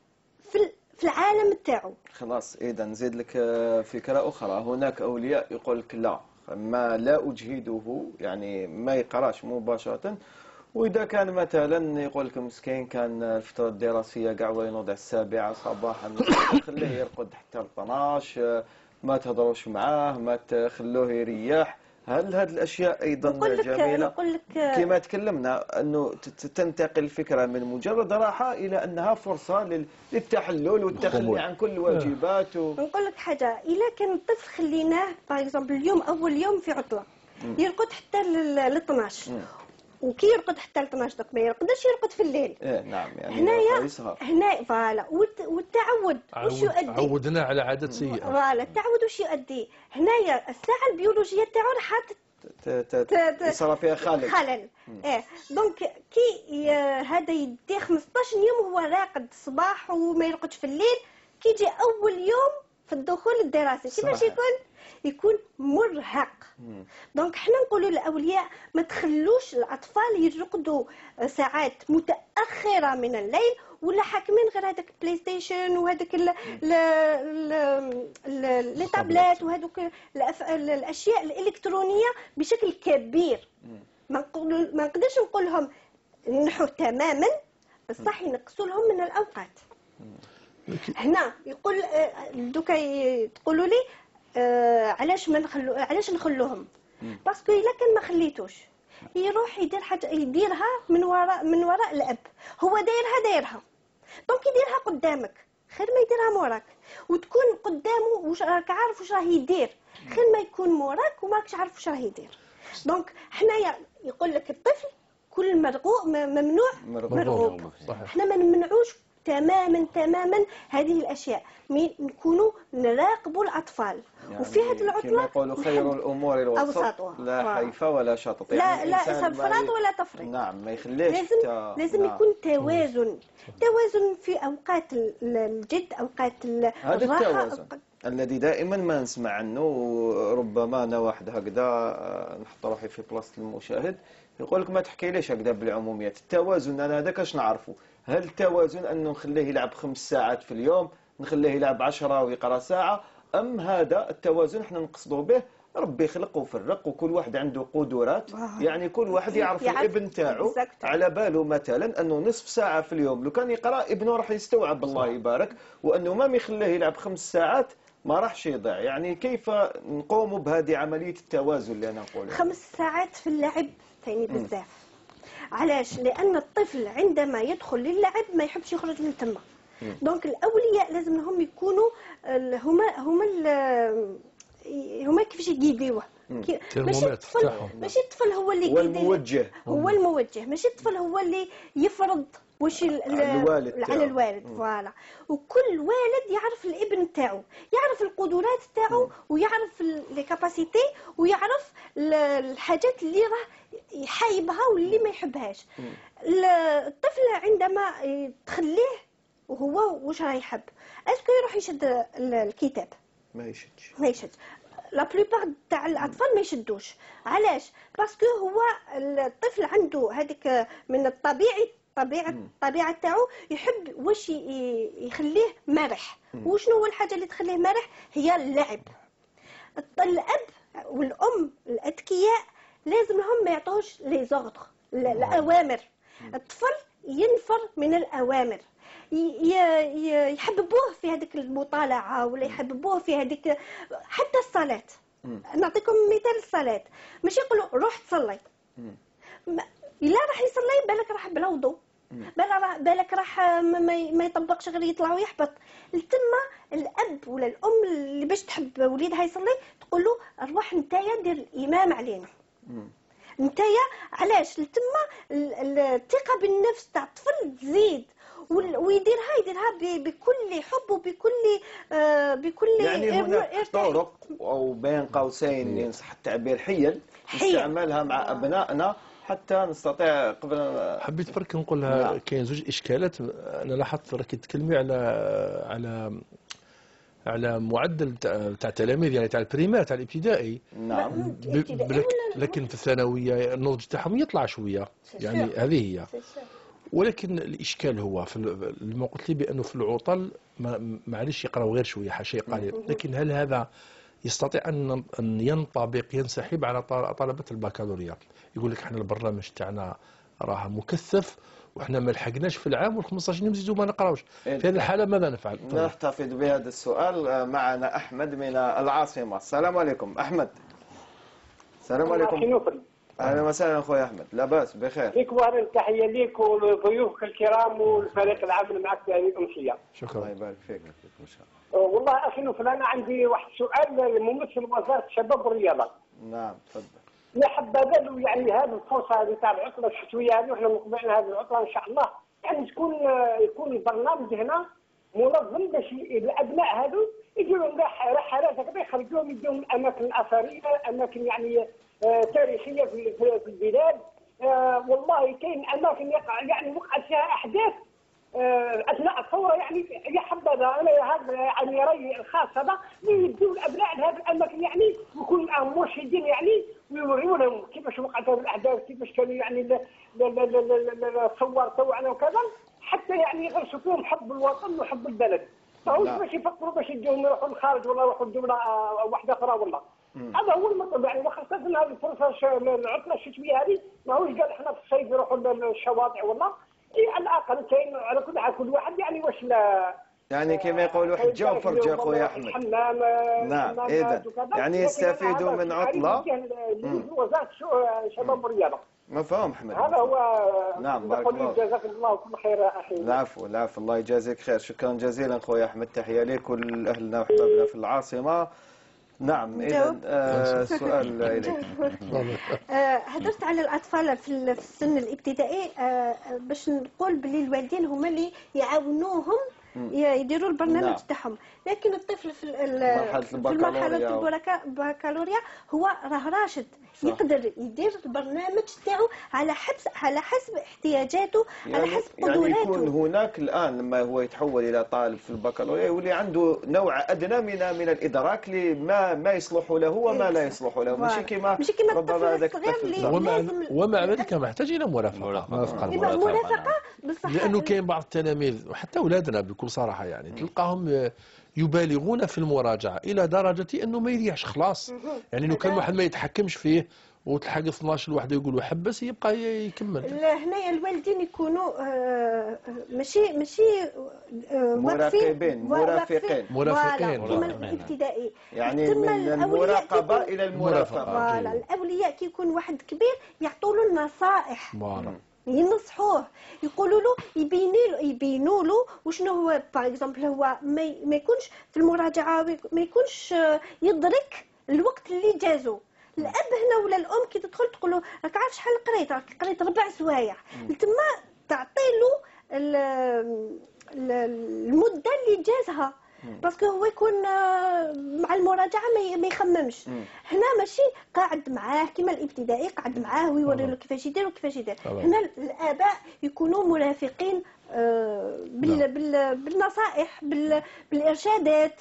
في العالم تاعو. خلاص اذا نزيد لك فكره اخرى. هناك اولياء يقول لك لا، ما لا اجهده، يعني ما يقراش مباشره، واذا كان مثلا يقول لك مسكين كان الفتره الدراسيه كاع وينوض على 7 صباحا خليه يرقد حتى 12، ما تهضروش معاه، ما تخلوه يريح. هل هذه الاشياء ايضا جميله؟ كما تكلمنا انه تنتقل الفكره من مجرد راحه الى انها فرصه للتحلل والتخلي عن كل الواجبات نقول لك حاجه، الا كان الطفل خليناه باغ اكزومبل اليوم اول يوم في عطله يرقد حتى ل 12 وكي يرقد حتى ل 12 دقيقة ما يرقدش يرقد في الليل. نعم يعني هنايا فوالا والتعود وش يؤدي؟ عودنا على عادات سيئة. فوالا التعود وش يؤدي؟ هنايا الساعة البيولوجية تاعو راح يصرى فيها خلل. دونك كي هذا يديه 15 يوم هو راقد الصباح وما يرقدش في الليل، كي يجي اول يوم في الدخول الدراسي كيفاش يكون مرهق. دونك حنا نقولوا للاولياء ما تخلوش الاطفال يرقدوا ساعات متاخره من الليل ولا حاكمين غير هذاك البلاي ستيشن وهذاك لي تابلات وهذوك الاشياء الالكترونيه بشكل كبير. ما نقدرش نقول لهم نحو تماما، بصح ينقصوا لهم من الاوقات. هنا يقول دوكا تقولوا لي علاش نخلوهم؟ باسكو الا كان ما خليتوش يروح يدير حاجه يديرها من وراء الاب، هو دايرها دونك يديرها قدامك خير ما يديرها موراك، وتكون قدامه واش راك عارف واش راه يدير خير ما يكون موراك وماكش عارف واش راه يدير. دونك حنايا يقول لك الطفل كل مرغوب ممنوع مرغوب. حنا ما نمنعوش تماما هذه الاشياء، نكونوا نراقبوا الاطفال يعني وفي هذه العطله كما يقولوا خير الامور الوسط، لا حيف ولا شطط، يعني لا افراط ولا تفريط. نعم ما يخليش لازم يكون توازن في اوقات الجد، اوقات هذا التوازن الذي دائما ما نسمع عنه. ربما انا واحد هكذا نحط روحي في بلاصه المشاهد يقول لك ما تحكي ليش هكذا بالعموميات. التوازن انا هذاك اش نعرفه، هل التوازن انه نخليه يلعب 5 ساعات في اليوم، نخليه يلعب 10 ويقرا ساعه، ام هذا التوازن احنا نقصدوا به ربي خلق وفرق وكل واحد عنده قدرات، يعني كل واحد يعرف الابن تاعو على باله مثلا انه نصف ساعه في اليوم لو كان يقرا ابنه راح يستوعب الله يبارك، وانه ما يخليه يلعب 5 ساعات ما راحش يضيع. يعني كيف نقوم بهذه عمليه التوازن اللي انا نقولها؟ 5 ساعات في اللعب ثاني بزاف. علاش؟ لان الطفل عندما يدخل للعب ما يحبش يخرج من تما. دونك الاولياء لازم هم يكونوا هما كيفاش يقيديوه. ماشي الطفل هو اللي يقيد، هو الموجه، ماشي الطفل هو اللي يفرض واش على الوالد. فوالا وكل والد يعرف الابن تاعو، يعرف القدرات تاعو ويعرف لي كاباسيتي ويعرف الحاجات اللي راه يحايبها واللي ما يحبهاش. الطفل عندما تخليه وهو واش راه يحب، اسكو يروح يشد الكتاب؟ ما يشدش. لا بليبار تاع الاطفال ما يشدوش. علاش؟ باسكو هو الطفل عنده هذيك من الطبيعه تاعو يحب واش يخليه مرح. وشنو هو الحاجه اللي تخليه مرح؟ هي اللعب. الاب والام الاذكياء لازم هم ما يعطوش لي زوردر الاوامر. الطفل ينفر من الاوامر، يحببوه في هذيك المطالعه ولا يحببوه في هذيك حتى الصلاه. نعطيكم مثال الصلاه، ماشي يقولوا روح تصلي، الا راح يصلي بالك راح بلا وضوء، بالك راح ما يطبقش غير يطلع ويحبط. تما الاب ولا الام اللي باش تحب وليدها يصلي تقول له روح نتايا دير الامام علينا. نتايا علاش؟ تما الثقه بالنفس تاع الطفل تزيد ويديرها بكل حب وبكل يعني هناك طرق او بين قوسين ينصح التعبير حيل نستعملها مع ابنائنا حتى نستطيع قبل. حبيت برك نقولها كاين زوج اشكالات. انا لاحظت راكي تتكلمي على معدل تاع التلاميذ، يعني تاع البريمير تاع الابتدائي. نعم. لكن في الثانويه النضج تاعهم يطلع شويه، يعني هذه هي. ولكن الاشكال هو لما قلت لي بانه في العطل معليش يقراو غير شويه شيء قليل، لكن هل هذا يستطيع ان ينطبق ينسحب على طلبه البكالوريا؟ يقول لك احنا البرنامج تاعنا راه مكثف وحنا ما لحقناش في العام وال15 يوم نزيدوا ما نقراوش. في هذه الحاله ماذا نفعل؟ نحتفظ بهذا السؤال. معنا احمد من العاصمه. السلام عليكم احمد. السلام عليكم. اهلا وسهلا اخوي احمد. لا باس بخير. ليك وارد تحيه ليك وضيوفك الكرام والفريق العمل معك في هذه الامسيه. شكرا. الله يبارك فيك ان شاء الله. والله اخي نوفل انا عندي واحد السؤال لممثل وزاره الشباب والرياضه. نعم تفضل. يا حبذا لو يعني هذه الفرصه هذه تاع العطله الشتويه هذه وحنا مقبلين هذه العطله ان شاء الله يعني يكون البرنامج هنا منظم باش الابناء هذو يجوا لهم رحلات هكذا يخرجوهم يدوهم الاماكن الاثريه، اماكن يعني تاريخيه في البلاد. والله كاين اماكن يقع يعني وقعت فيها احداث اثناء الثوره يعني يا حبذا انا هذا يعني رايي الخاص هذا يدوا الابناء لهذه الاماكن يعني ويكون معهم مرشدين يعني ويوريوا لهم كيفاش وقعت هذه الاحداث، كيفاش كانوا يعني الثوار توعنا وكذا، حتى يعني يغرسوا فيهم حب الوطن وحب البلد. ماهوش باش يفكروا باش يديهم يروحوا للخارج ولا يروحوا لدوله واحده اخرى والله. هذا هو المطلوب يعني، وخاصه هذه الفرصه العطله الشتويه هذه ماهوش قال احنا في الصيف يروحوا للشواطئ والله. على الاقل كاين على كل حال كل واحد يعني واش لا يعني كما يقولوا حجه وفرجه خويا احمد. نعم اذا يعني يستفيدوا من عطله وزاره الشباب والرياضه. مفهوم احمد. هذا هو. نعم بارك الله. جزاك الله كل خير اخي. العفو العفو، الله يجازيك خير، شكرا جزيلا خويا احمد، تحيه لك ولأهلنا اهلنا واحبابنا في العاصمه. نعم اذا سؤال اليك. هدرت على الاطفال في السن الابتدائي باش نقول بلي الوالدين هما اللي يعاونوهم يديروا البرنامج تاعهم، لكن الطفل في مرحله البكالوريا هو راه راشد يقدر يدير البرنامج تاعو على حسب احتياجاته، يعني على حسب قدراته. يعني يكون هناك الان لما هو يتحول الى طالب في البكالوريا يولي عنده نوع ادنى من الادراك لما يصلح له وما لا يصلح له، ماشي كما ربما هذاك الطفل. ومع ذلك محتاج الى مرافقه بصح لانه كاين بعض التلاميذ وحتى اولادنا بكل صراحه يعني تلقاهم يبالغون في المراجعه الى درجه انه ما يريحش خلاص، يعني لو كان واحد ما يتحكمش فيه وتلحق 12 الوحده يقولوا حبس يبقى يكمل. هنايا الوالدين يكونوا ماشي مرافقين كما الابتدائي، يعني من المراقبه الى المرافقه. الاولياء كي يكون واحد كبير يعطوا له النصائح، ينصحوه، يقولوا له يبينوا له وشنو هو باغ اكزومبل هو ما يكونش في المراجعه ما يكونش يدرك الوقت اللي جازو. الاب هنا ولا الام كي تدخل تقول له راك عارف شحال قريت 4 سوايع، تما تعطي له المده اللي جازها باسكو هو يكون مع المراجعه ما يخممش. هنا ماشي قاعد معاه كما الابتدائي قاعد معاه ويوري له كيفاش يدير وكيفاش يدير. هنا الاباء يكونوا مرافقين بالنصائح بالارشادات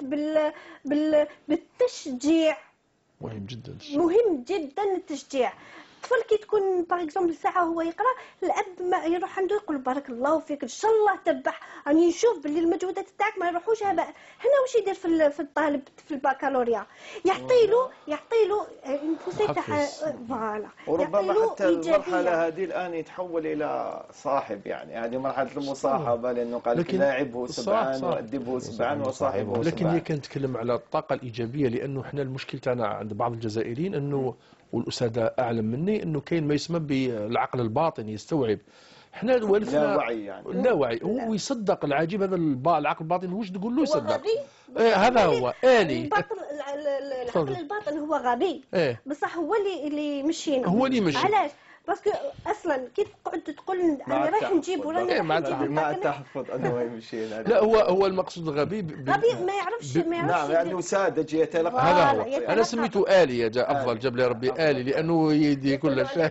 بالتشجيع. مهم جدا التشجيع. الطفل كي تكون باغ اكزومبل ساعه هو يقرا، الاب ما يروح عنده يقول بارك الله فيك ان شاء الله تبح، راني نشوف باللي المجهودات تاعك ما يروحوش هباء. هنا واش يدير في الطالب في البكالوريا؟ يعطي له الانفوسيه تاع فوالا، وربما حتى المرحله هذه الان يتحول الى صاحب، يعني هذه مرحله المصاحبه، لانه قال لك لاعبه سبعان وادبه سبعان وصاحبه سبعان. لكن هي كنتكلم على الطاقه الايجابيه، لانه احنا المشكل تاعنا عند بعض الجزائريين انه والأساتذة أعلم مني أنه كاين ما يسمى بالعقل الباطني يستوعب. احنا ولفنا لا وعي، يعني لا وعي، هو يصدق العجيب هذا العقل الباطني، واش تقول له يصدق؟ هذا هو آلي. العقل الباطني هو غبي، بصح هو اللي مشينا، هو اللي يمشي. علاش؟ باسكو اصلا كي تقعد تقول انا رايح نجيب ولا رايح نجيب مع التحفظ انه يمشي. لا هو المقصود الغبي غبي ما يعرفش نعم، يعني ساذج يتلقى. هذا هو انا سميته آلي، افضل جاب لي ربي آلي، لانه يدي كل شيء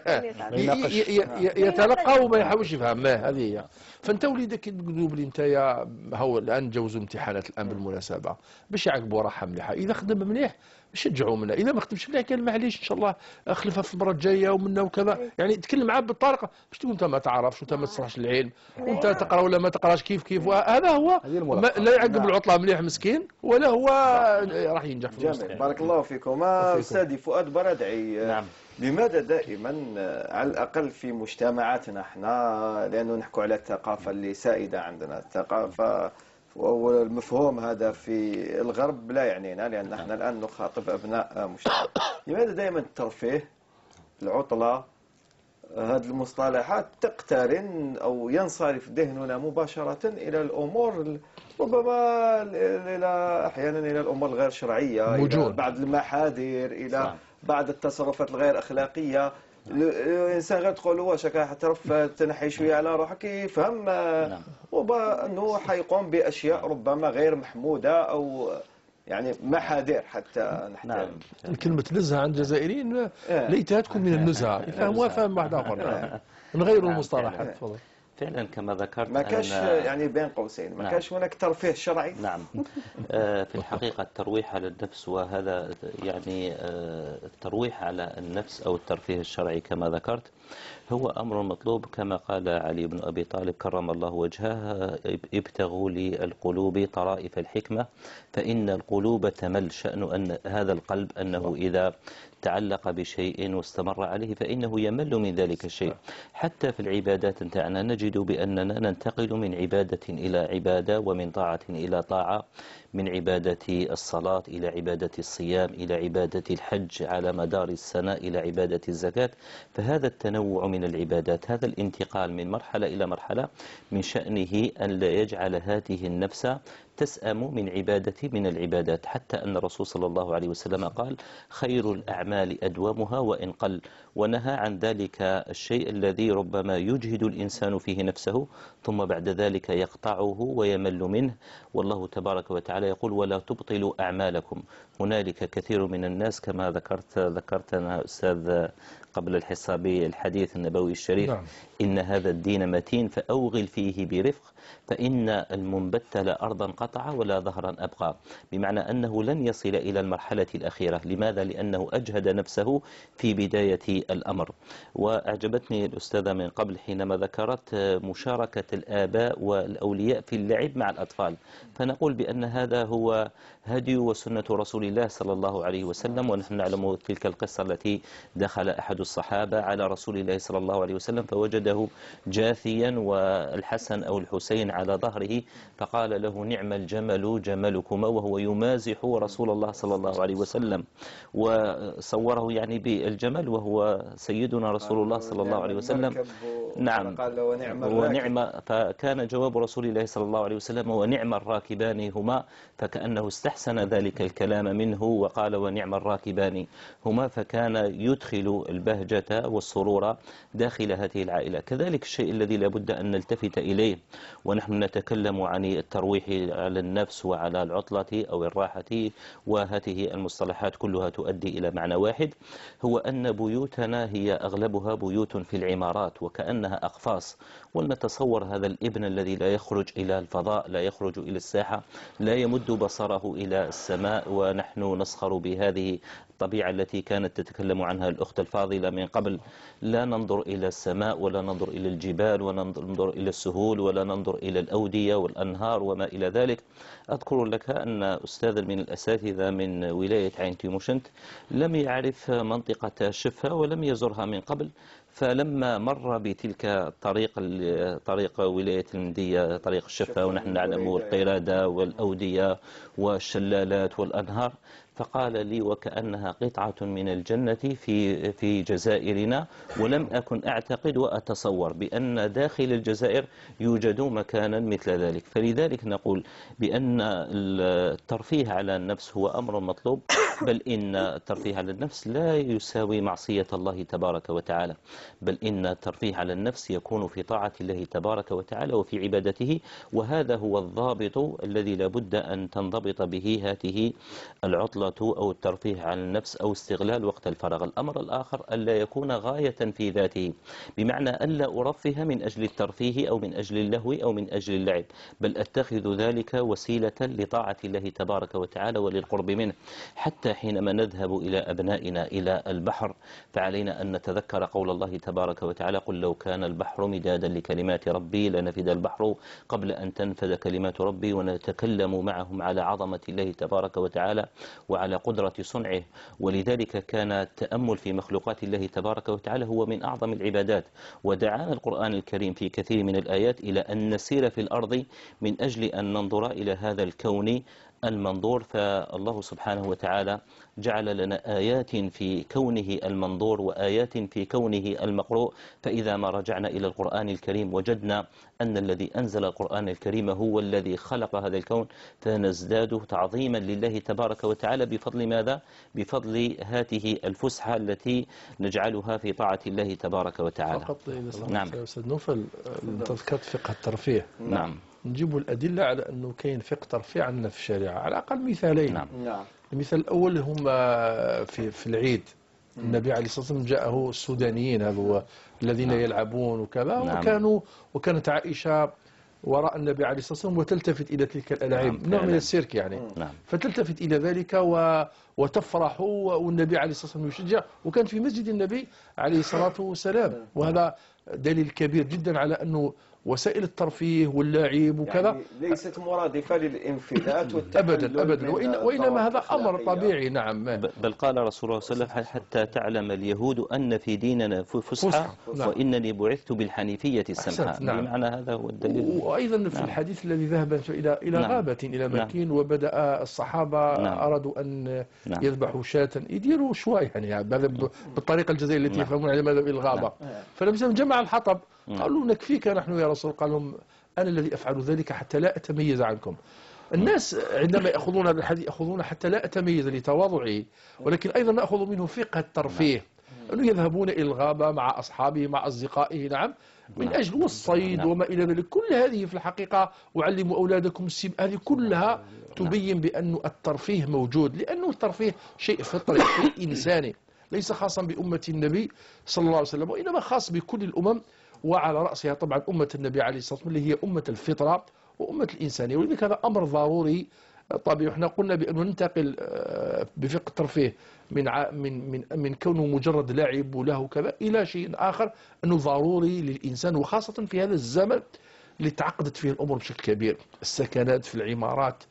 يتلقى وما يحاولش يفهم ما هذه هي. فانت وليدك تقولوا بلي انت هو الان جوزوا امتحانات الان بالمناسبه باش يعقبوا راحه مليحه، اذا خدم مليح شجعوا منه، اذا ما خدمش مليح قال معليش ان شاء الله اخلفها في المره الجايه ومنه وكذا، يعني تكلم معاه بالطريقه باش تقول انت ما تعرفش وانت ما تصلحش العلم وانت تقرا ولا ما تقراش كيف وهذا هو لا يعقب العطله مليح مسكين ولا هو راح ينجح في المستقبل. بارك الله فيكم. استاذي فؤاد بردعي. نعم. لماذا دائما على الأقل في مجتمعاتنا احنا، لأنه نحكو على الثقافة اللي سائدة عندنا، الثقافة والمفهوم هذا في الغرب لا يعنينا، لأن احنا الآن نخاطب أبناء مجتمع. لماذا دائما الترفيه، العطلة، هذه المصطلحات تقترن أو ينصرف ذهننا مباشرة إلى الأمور ربما أحيانا إلى الأمور الغير شرعية، إلى بعض المحاذير، إلى بعض التصرفات الغير أخلاقية. الإنسان غير تقول له واش راك اعترف تنحي شوية على روحك، يفهم أنه حيقوم بأشياء ربما غير محمودة أو يعني محاذير حتى نحن كلمة نزهة عند الجزائريين ليتها تكون من النزهة، يفهموها فهم واحد آخر. نغيروا المصطلحات. تفضل. فعلا كما ذكرت ما كاش يعني بين قوسين ما كاش هناك ترفيه شرعي. نعم. في الحقيقة الترويح على النفس، وهذا يعني الترويح على النفس أو الترفيه الشرعي كما ذكرت هو أمر مطلوب، كما قال علي بن أبي طالب كرم الله وجهه: ابتغوا للقلوب طرائف الحكمة فإن القلوب تمل. شأن أن هذا القلب أنه إذا تعلق بشيء واستمر عليه فإنه يمل من ذلك الشيء. حتى في العبادات نتاعنا نجد بأننا ننتقل من عبادة إلى عبادة، ومن طاعة إلى طاعة، من عبادة الصلاة إلى عبادة الصيام إلى عبادة الحج على مدار السنة إلى عبادة الزكاة. فهذا التنوع من العبادات، هذا الانتقال من مرحلة إلى مرحلة، من شأنه أن لا يجعل هذه النفس تسأم من عبادة من العبادات، حتى أن الرسول صلى الله عليه وسلم قال: خير الأعمال أدومها وإن قل، ونهى عن ذلك الشيء الذي ربما يجهد الإنسان فيه نفسه ثم بعد ذلك يقطعه ويمل منه. والله تبارك وتعالى يقول: ولا تبطلوا أعمالكم. هنالك كثير من الناس كما ذكرتنا أستاذ قبل الحصة بالحديث النبوي الشريف: نعم. إن هذا الدين متين فأوغل فيه برفق فإن المنبت لا أرضا قطع ولا ظهرا أبقى. بمعنى أنه لن يصل إلى المرحلة الأخيرة. لماذا؟ لأنه أجهد نفسه في بداية الأمر. وأعجبتني الأستاذة من قبل حينما ذكرت مشاركة الآباء والأولياء في اللعب مع الأطفال، فنقول بأن هذا هو هدي وسنة رسول الله صلى الله عليه وسلم. ونحن نعلم تلك القصة التي دخل أحد الصحابة على رسول الله صلى الله عليه وسلم فوجده جاثيا والحسن أو الحسين على ظهره، فقال له: نعم الجمل جملكما، وهو يمازح رسول الله صلى الله عليه وسلم، وصوره يعني بالجمل وهو سيدنا رسول الله صلى الله عليه وسلم. نعم. ونعم، فكان جواب رسول الله صلى الله عليه وسلم: ونعم الراكبان هما، فكأنه استحسن ذلك الكلام منه وقال: ونعم الراكبان هما، فكان يدخل البهجة والسرور داخل هذه العائلة. كذلك الشيء الذي لابد أن نلتفت إليه ونحن نتكلم عن الترويح على النفس وعلى العطلة أو الراحة، وهذه المصطلحات كلها تؤدي إلى معنى واحد، هو أن بيوتنا هي أغلبها بيوت في العمارات وكأنها أقفاص. ولنتصور هذا الابن الذي لا يخرج إلى الفضاء، لا يخرج إلى الساحة، لا يمد بصره إلى السماء، ونحن نسخر بهذه الطبيعة التي كانت تتكلم عنها الأخت الفاضلة من قبل. لا ننظر إلى السماء ولا ننظر إلى الجبال ولا ننظر إلى السهول ولا ننظر إلى الأودية والأنهار وما إلى ذلك. أذكر لك أن أستاذ من الأساتذة من ولاية عين تيموشنت لم يعرف منطقة شفا ولم يزرها من قبل، فلما مر بتلك طريق ولاية المندية، طريق الشفا، ونحن نعلم القردة والأودية والشلالات والأنهار، فقال لي: وكأنها قطعة من الجنة في جزائرنا، ولم أكن أعتقد وأتصور بأن داخل الجزائر يوجد مكانا مثل ذلك. فلذلك نقول بأن الترفيه على النفس هو أمر مطلوب، بل إن الترفيه على النفس لا يساوي معصية الله تبارك وتعالى، بل إن الترفيه على النفس يكون في طاعة الله تبارك وتعالى وفي عبادته. وهذا هو الضابط الذي لابد أن تنضبط به هذه العطلة أو الترفيه على النفس أو استغلال وقت الفراغ. الأمر الآخر ألا يكون غاية في ذاته، بمعنى ألا أرفه من أجل الترفيه أو من أجل اللهو أو من أجل اللعب، بل أتخذ ذلك وسيلة لطاعة الله تبارك وتعالى وللقرب منه. حتى حينما نذهب إلى أبنائنا إلى البحر فعلينا أن نتذكر قول الله تبارك وتعالى: قل لو كان البحر مدادا لكلمات ربي لنفد البحر قبل أن تنفد كلمات ربي. ونتكلم معهم على عظمة الله تبارك وتعالى وعلى قدرة صنعه. ولذلك كان التأمل في مخلوقات الله تبارك وتعالى هو من أعظم العبادات. ودعانا القرآن الكريم في كثير من الآيات إلى أن نسير في الأرض من أجل أن ننظر إلى هذا الكون المنظور، فالله سبحانه وتعالى جعل لنا آيات في كونه المنظور وآيات في كونه المقروء. فإذا ما رجعنا إلى القرآن الكريم وجدنا أن الذي أنزل القرآن الكريم هو الذي خلق هذا الكون، فنزداد تعظيما لله تبارك وتعالى. بفضل ماذا؟ بفضل هذه الفسحة التي نجعلها في طاعة الله تبارك وتعالى. فقط نعم. أستاذ نوفل، أنت ذكرت فقه الترفيه. نعم. نجيب الأدلة على أنه كاين فقه ترفيه عندنا في الشريعة، على الأقل مثالين. نعم. المثال الأول هم في العيد. النبي عليه الصلاة والسلام جاءه السودانيين هذو الذين يلعبون وكذا، وكانت عائشة وراء النبي عليه الصلاة والسلام وتلتفت إلى تلك الألعاب، نوع من السيرك يعني. فتلتفت إلى ذلك وتفرح، والنبي عليه الصلاة والسلام يشجع، وكان في مسجد النبي عليه الصلاة والسلام. وهذا دليل كبير جدا على أنه وسائل الترفيه واللاعب وكذا يعني ليست مرادفة للانفلات والتحلل أبدا وإنما هذا أمر طبيعي. نعم. بل قال رسول الله صلى الله عليه وسلم: حتى تعلم اليهود أن في ديننا فسحة وإنني بعثت بالحنيفية السمحاء. بمعنى هذا هو الدليل. وأيضا في الحديث الذي ذهب إلى غابة إلى مكين، وبدأ الصحابة أرادوا أن يذبحوا شاة، يديروا شوي يعني هذا بالطريقة الجزائرية التي يفهمون على ماذا إلى الغابة. فلما جمع الحطب قالوا: نكفيك نحن يا رسول. قال لهم: أنا الذي أفعل ذلك حتى لا أتميز عنكم. الناس عندما يأخذون هذا الحديث يأخذون حتى لا أتميز لتواضعي، ولكن أيضا نأخذ منه فقه الترفيه، أنه يذهبون إلى الغابة مع أصحابه مع أصدقائه، نعم، من أجل والصيد وما إلى ذلك. كل هذه في الحقيقة، وعلموا أولادكم السباحة، هذه كلها تبين بأن الترفيه موجود، لأنه الترفيه شيء فطري، شيء إنساني، ليس خاصا بأمة النبي صلى الله عليه وسلم، وإنما خاص بكل الأمم، وعلى رأسها طبعا أمة النبي عليه الصلاة والسلام اللي هي أمة الفطرة وأمة الإنسانية. ولذلك هذا أمر ضروري طبيعي. احنا قلنا بأنه ننتقل بفقه الترفيه من كونه مجرد لاعب وله كذا إلى شيء آخر، أنه ضروري للإنسان، وخاصة في هذا الزمن اللي تعقدت فيه الأمور بشكل كبير. السكنات في العمارات،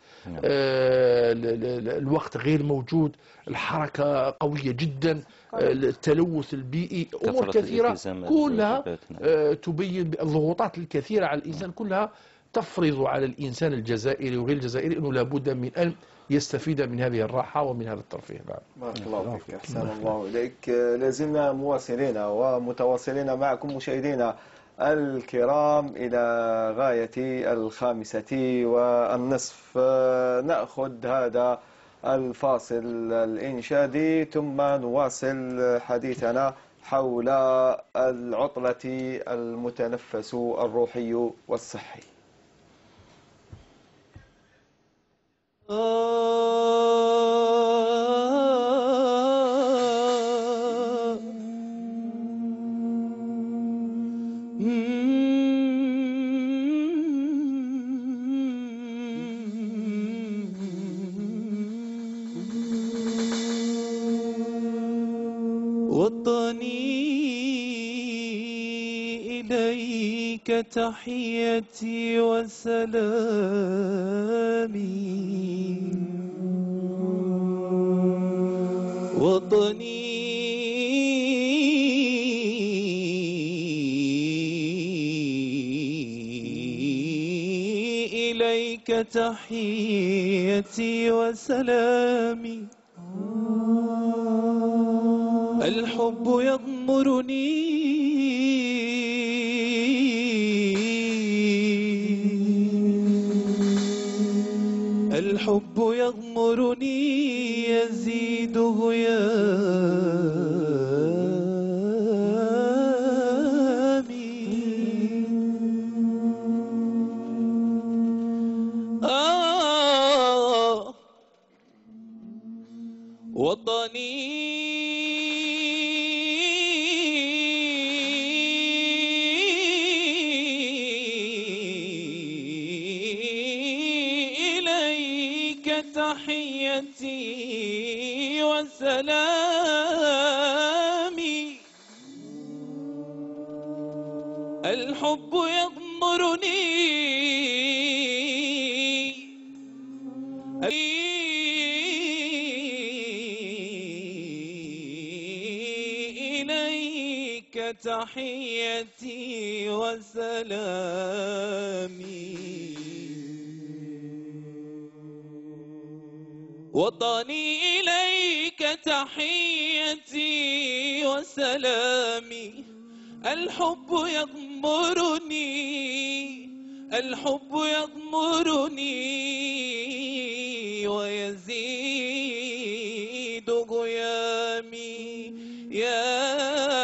الوقت غير موجود، الحركة قوية جدا، التلوث البيئي، أمور كثيرة كلها تبين الضغوطات الكثيرة على الإنسان، كلها تفرض على الإنسان الجزائري وغير الجزائري أنه لابد من أن يستفيد من هذه الراحة ومن هذا الترفيه. بارك الله فيك، أحسن الله إليك. لازلنا مواصلين ومتواصلين معكم مشاهدينا الكرام إلى غاية 5:30. نأخذ هذا الفاصل الإنشادي ثم نواصل حديثنا حول العطلة المتنفس الروحي والصحي. وطني إليك تحيتي وسلامي، وطني إليك تحيتي وسلامي. الحب يغمرني الحب يغمرني يزيد هيامي. وطني تحيتي وسلامي. الحب يغمرني إليك تحيتي وسلامي. وطني إليك تحيتي وسلامي. الحب يغمرني، الحب يغمرني ويزيد غيامي. يا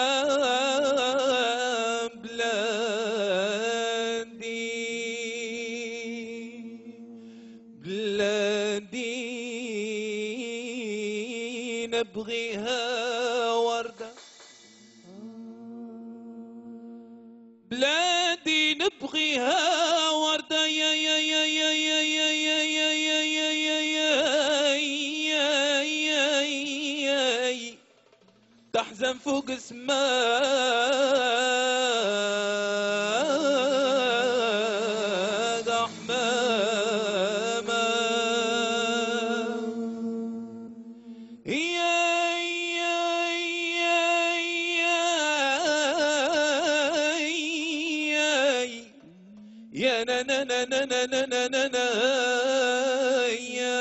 نبغيها وردة، بلادي نبغيها وردة، يا يا يا يا يا يا يا يا يا يا يا يا يا تحزن فوق اسماء حمامة. يا نا نا نا نا نا نا نا نا نا يا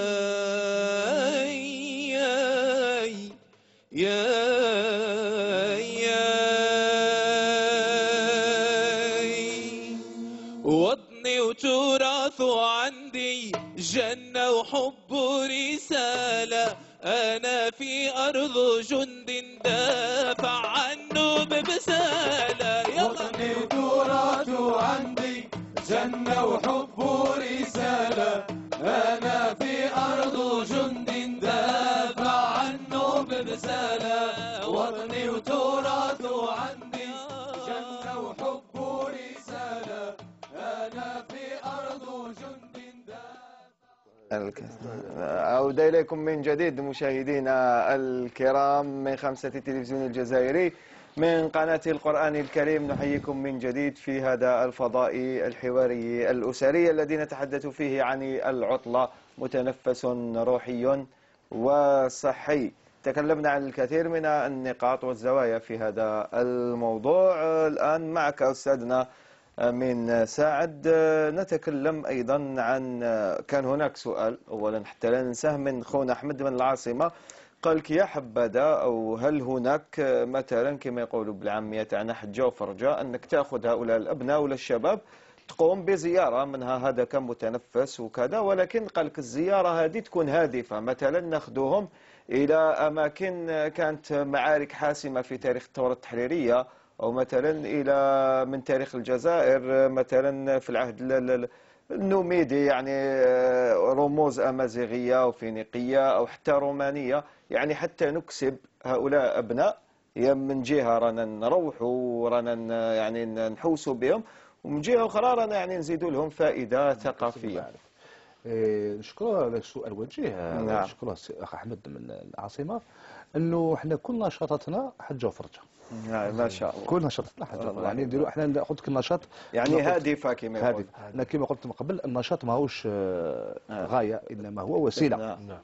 وطني وتراث عندي جنة وحب رسالة. أنا في أرض جند دافع عنه ببسالة. وطني وتراث عندي جنة وحب رسالة. أنا في أرض جند دافع عنه ببسالة. وطني وتراث عندي جنة وحب رسالة. أنا في أرض جند عودة إليكم من جديد مشاهدينا الكرام من خمسة التلفزيون الجزائري من قناة القرآن الكريم. نحييكم من جديد في هذا الفضاء الحواري الأسري الذي نتحدث فيه عن العطلة، متنفس روحي وصحي. تكلمنا عن الكثير من النقاط والزوايا في هذا الموضوع. الآن معك أستاذنا من ساعد نتكلم أيضا عن كان هناك سؤال أولا حتى لا ننساه من خونا أحمد من العاصمة، قال لك يا حبذا أو هل هناك مثلا كما يقولوا بالعامية تاعنا حجة وفرجة أنك تأخذ هؤلاء الأبناء ولا الشباب تقوم بزيارة منها هذا كمتنفس وكذا، ولكن قال لك الزيارة هذه تكون هادفة، مثلا ناخذوهم إلى أماكن كانت معارك حاسمة في تاريخ الثورة التحريرية، أو مثلا إلى من تاريخ الجزائر مثلا في العهد النوميدي، يعني رموز أمازيغية أو فينيقية أو حتى رومانية، يعني حتى نكسب هؤلاء أبناء من جهة رانا نروحوا رانا يعني نحوسوا بهم، ومن جهة أخرى رانا يعني نزيدوا لهم فائدة ثقافية. نشكرها على السؤال الوجيه. نعم. نشكرها أخ أحمد من العاصمة أنه احنا كل نشاطاتنا حجة وفرجة. ما شاء الله. كل نشاطاتنا حجة وفرجة، يعني نديروا احنا ناخذ كل نشاط يعني هادفة كما يقول. أنا كما قلت من قبل النشاط ماهوش غاية إنما هو وسيلة. نعم.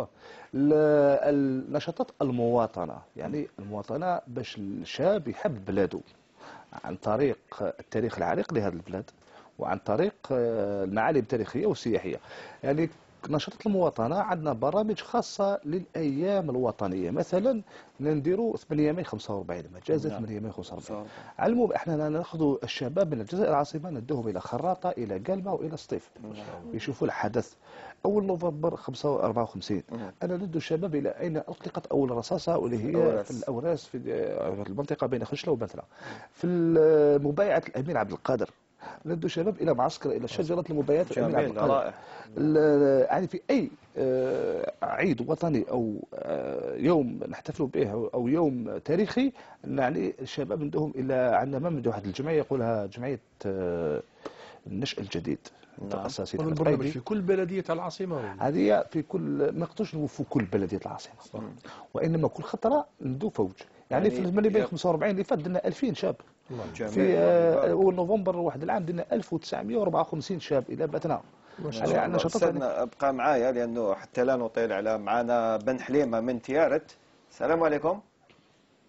النشاطات المواطنة، يعني المواطنة باش الشاب يحب بلاده عن طريق التاريخ العريق لهذا البلاد وعن طريق المعالم التاريخية والسياحية. يعني نشاطات المواطنة عندنا برامج خاصة للأيام الوطنية، مثلا نديروا 8 ماي 45 مجازة 8 ماي 45. علموا احنا ناخذوا الشباب من الجزائر العاصمة ندوهم إلى خراطة إلى قلمة وإلى سطيف يشوفوا الحدث. أول نوفمبر 54 أنا ندو الشباب إلى أين أطلقت أول رصاصة، واللي هي في الأوراس في المنطقة بين خشلة وبنتلا، في مبايعة الأمير عبد القادر. ندو الشباب إلى معسكر إلى شجرة المبايعات الأمير عبد القادر. يعني في أي عيد وطني أو يوم نحتفل به أو يوم تاريخي، يعني الشباب ندوهم إلى عندنا ما ندو واحد الجمعية يقولها جمعية النشأ الجديد. تأسست البرنامج في كل بلدية العاصمة. هذه في كل ما نقدرش في كل بلدية العاصمة، وإنما كل خطرة ندو فوج. يعني في 45 اللي فات درنا 2000 شاب. في أول نوفمبر واحد العام درنا 1954 شاب إلى باتنا. يعني أستاذنا ابقى معايا لأنه حتى لا نطيل على معنا بن حليمة من تيارت. السلام عليكم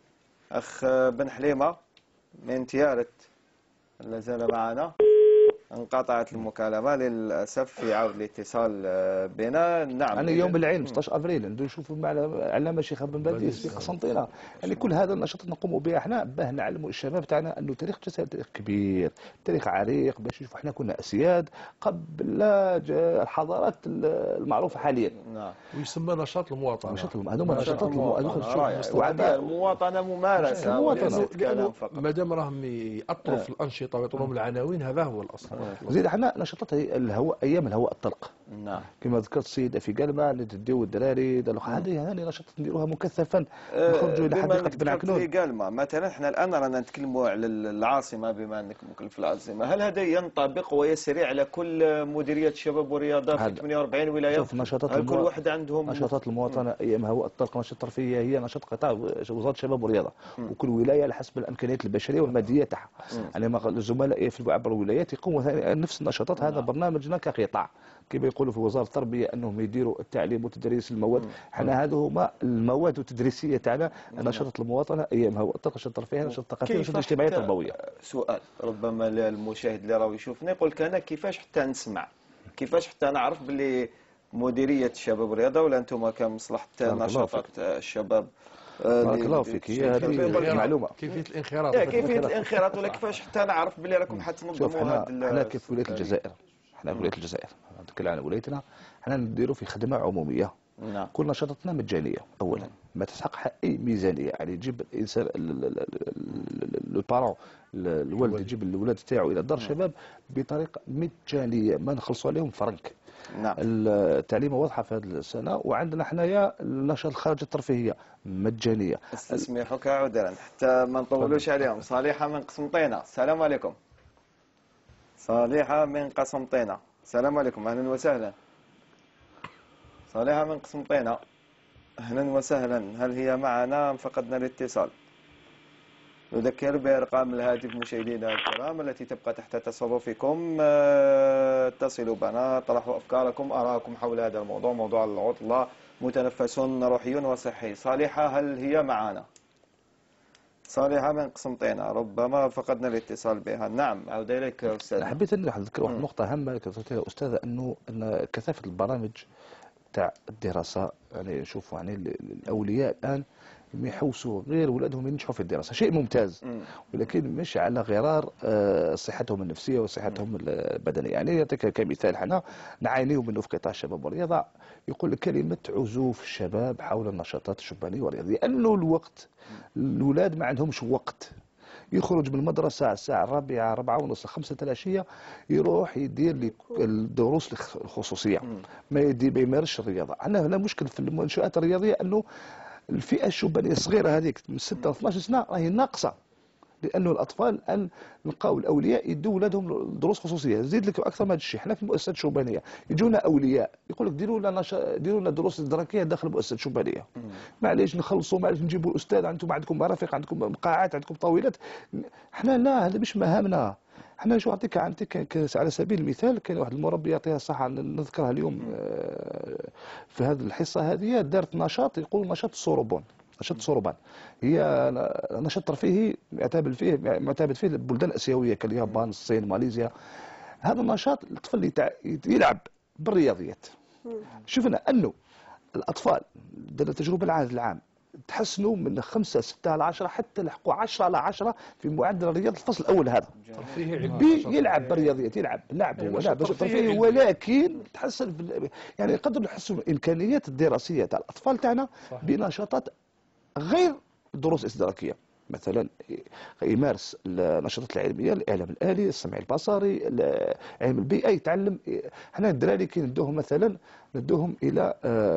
أخ بن حليمة من تيارت، لا زال معنا. انقطعت المكالمة للأسف. في عود الاتصال بنا. نعم. أنا يوم العلم 16 أبريل ندير نشوفوا مع العلامة الشيخ بن باز في قسنطينة. يعني كل هذا النشاط نقوم به احنا باه نعلموا الشباب تاعنا أنه تاريخ الجزائر تاريخ كبير، تاريخ عريق، باش نشوفوا احنا كنا أسياد قبل الحضارات المعروفة حاليا. نعم. ويسمى نشاط المواطنة. هذوما نشاطات المواطنة. المواطنة ممارسة وليست كلام فقط. ما دام راهم يأطروا في الأنشطة ويطلبوا العناوين، هذا هو الأصل. زيد احنا نشاطات الهواء، ايام الهواء الطلق. نعم. كما ذكرت السيده في قلبه نديو الدراري هذه نشاطات نديروها مكثفا، نخرجوا الى حديقه بن عكنون. في قلمه مثلا احنا الان رانا نتكلموا على العاصمه، بما انك مكلف في العاصمه، هل هذا ينطبق ويسري على كل مديريه الشباب والرياضه في 48 ولايه؟ شوف هل كل واحد عندهم نشاطات المواطنه ايام هواء الطلق؟ نشاط الترفيه هي نشاط قطاع وزاره الشباب والرياضه، وكل ولايه على حسب الامكانيات البشريه والماديه تاعها. يعني الزملاء في عبر الولايات يقوموا نفس النشاطات. هذا برنامجنا كقطاع، كما يقولوا في وزاره التربيه انهم يديروا التعليم وتدريس المواد، حنا هذو هما المواد التدريسيه تاعنا. نشاط المواطنه ايام هواء الطلق، نشاط الترفيه، نشاط الثقافي، نشاط الاجتماعيه التربويه. سؤال ربما للمشاهد اللي راهو يشوفني، يقول لك انا كيفاش حتى نسمع، كيفاش حتى نعرف باللي مديريه الشباب والرياضه ولا انتم كمصلحه نشاطات الشباب؟ بارك الله فيك. هي هذه معلومه كيفيه الانخراط. كيفيه الانخراط، ولا كيفاش حتى نعرف باللي راكم حتنظموا هذا. احنا كيف ولايه الجزائر، احنا في ولايه الجزائر نتكلم عن ولايتنا، احنا نديروا في خدمه عموميه. نعم. كل نشاطاتنا مجانيه اولا، ما تستحق اي ميزانيه. يعني يجيب الانسان البارون الوالد يجيب الولاد تاعو الى دار الشباب بطريقه مجانيه، ما نخلصوا عليهم فرنك. نعم. التعليم واضحه في هذه السنه، وعندنا حنايا النشاط الخارج الترفيهيه مجانيه. استسمحك عذرا حتى ما نطولوش عليهم. صالحه من قسنطينه، السلام عليكم. صالحه من قسنطينه، السلام عليكم، اهلا وسهلا. صالحه من قسنطينه، اهلا وسهلا. هل هي معنا ام فقدنا الاتصال؟ نذكر بأرقام الهاتف مشاهدينا الكرام التي تبقى تحت تصرفكم. اتصلوا بنا، طرحوا أفكاركم آراءكم حول هذا الموضوع، موضوع العطلة متنفس روحي وصحي. صالحة هل هي معنا؟ صالحة من قسنطينة، ربما فقدنا الاتصال بها. نعم، عودة إليك أستاذ. حبيت نذكر واحد النقطة هامة ذكرتها أستاذة، أنه أن كثافة البرامج تاع الدراسة، يعني نشوفوا يعني الأولياء الآن يحوسوا غير ولادهم ينجحوا في الدراسة، شيء ممتاز، ولكن مش على غرار صحتهم النفسية وصحتهم البدنية. يعني يعطيك كمثال، حنا نعانيو منه في قطاع الشباب والرياضة، يقول لك كلمة عزوف الشباب حول النشاطات الشبانية والرياضية، لأنه الوقت الأولاد ما عندهمش وقت. يخرج من المدرسة الساعة 4 4:30 5 العشية، يروح يدير الدروس الخصوصية، ما يمارسش الرياضة. عندنا هنا مشكل في المنشآت الرياضية، أنه الفئة الشبانية الصغيرة هذيك من 6 ل 12 سنة راهي ناقصة، لأنه الأطفال الآن نلقاو الأولياء يدوا ولادهم دروس خصوصية. زيد لك أكثر ما هذا الشيء، حنا في المؤسسات الشبانية يجونا أولياء يقول لك ديروا لنا دروس ادراكية داخل المؤسسات الشبانية. معليش نخلصوا، معليش نجيبوا الأستاذ، أنتم عندكم مرافق، عندكم قاعات، عندكم طاولات. حنا لا، هذا مش مهامنا. حنا شو أعطيك على سبيل المثال، كان واحد المربي يعطيها الصحة نذكرها اليوم في هذه الحصة هذه، دارت نشاط يقول نشاط السوروبون. نشاط السوروبان هي نشاط ترفيهي معتمد فيه البلدان الآسيوية كاليابان، الصين، ماليزيا. هذا النشاط الطفل يلعب بالرياضيات. شفنا أنه الأطفال دار تجربة العام تحسنوا من 5 6 على 10 حتى لحقوا 10 على 10 في معدل الرياض الفصل الأول. هذا يلعب بالرياضيات، يلعب هو لعب ترفيهي، ولكن تحسن يعني يقدروا يحسنوا الإمكانيات الدراسية تاع الأطفال تاعنا بنشاطات غير الدروس الاستدراكية. مثلا يمارس النشاطات العلميه، الاعلام الالي، السمع البصري، العلم البيئي، يتعلم. حنا الدراري كي ندوهم مثلا ندوهم الى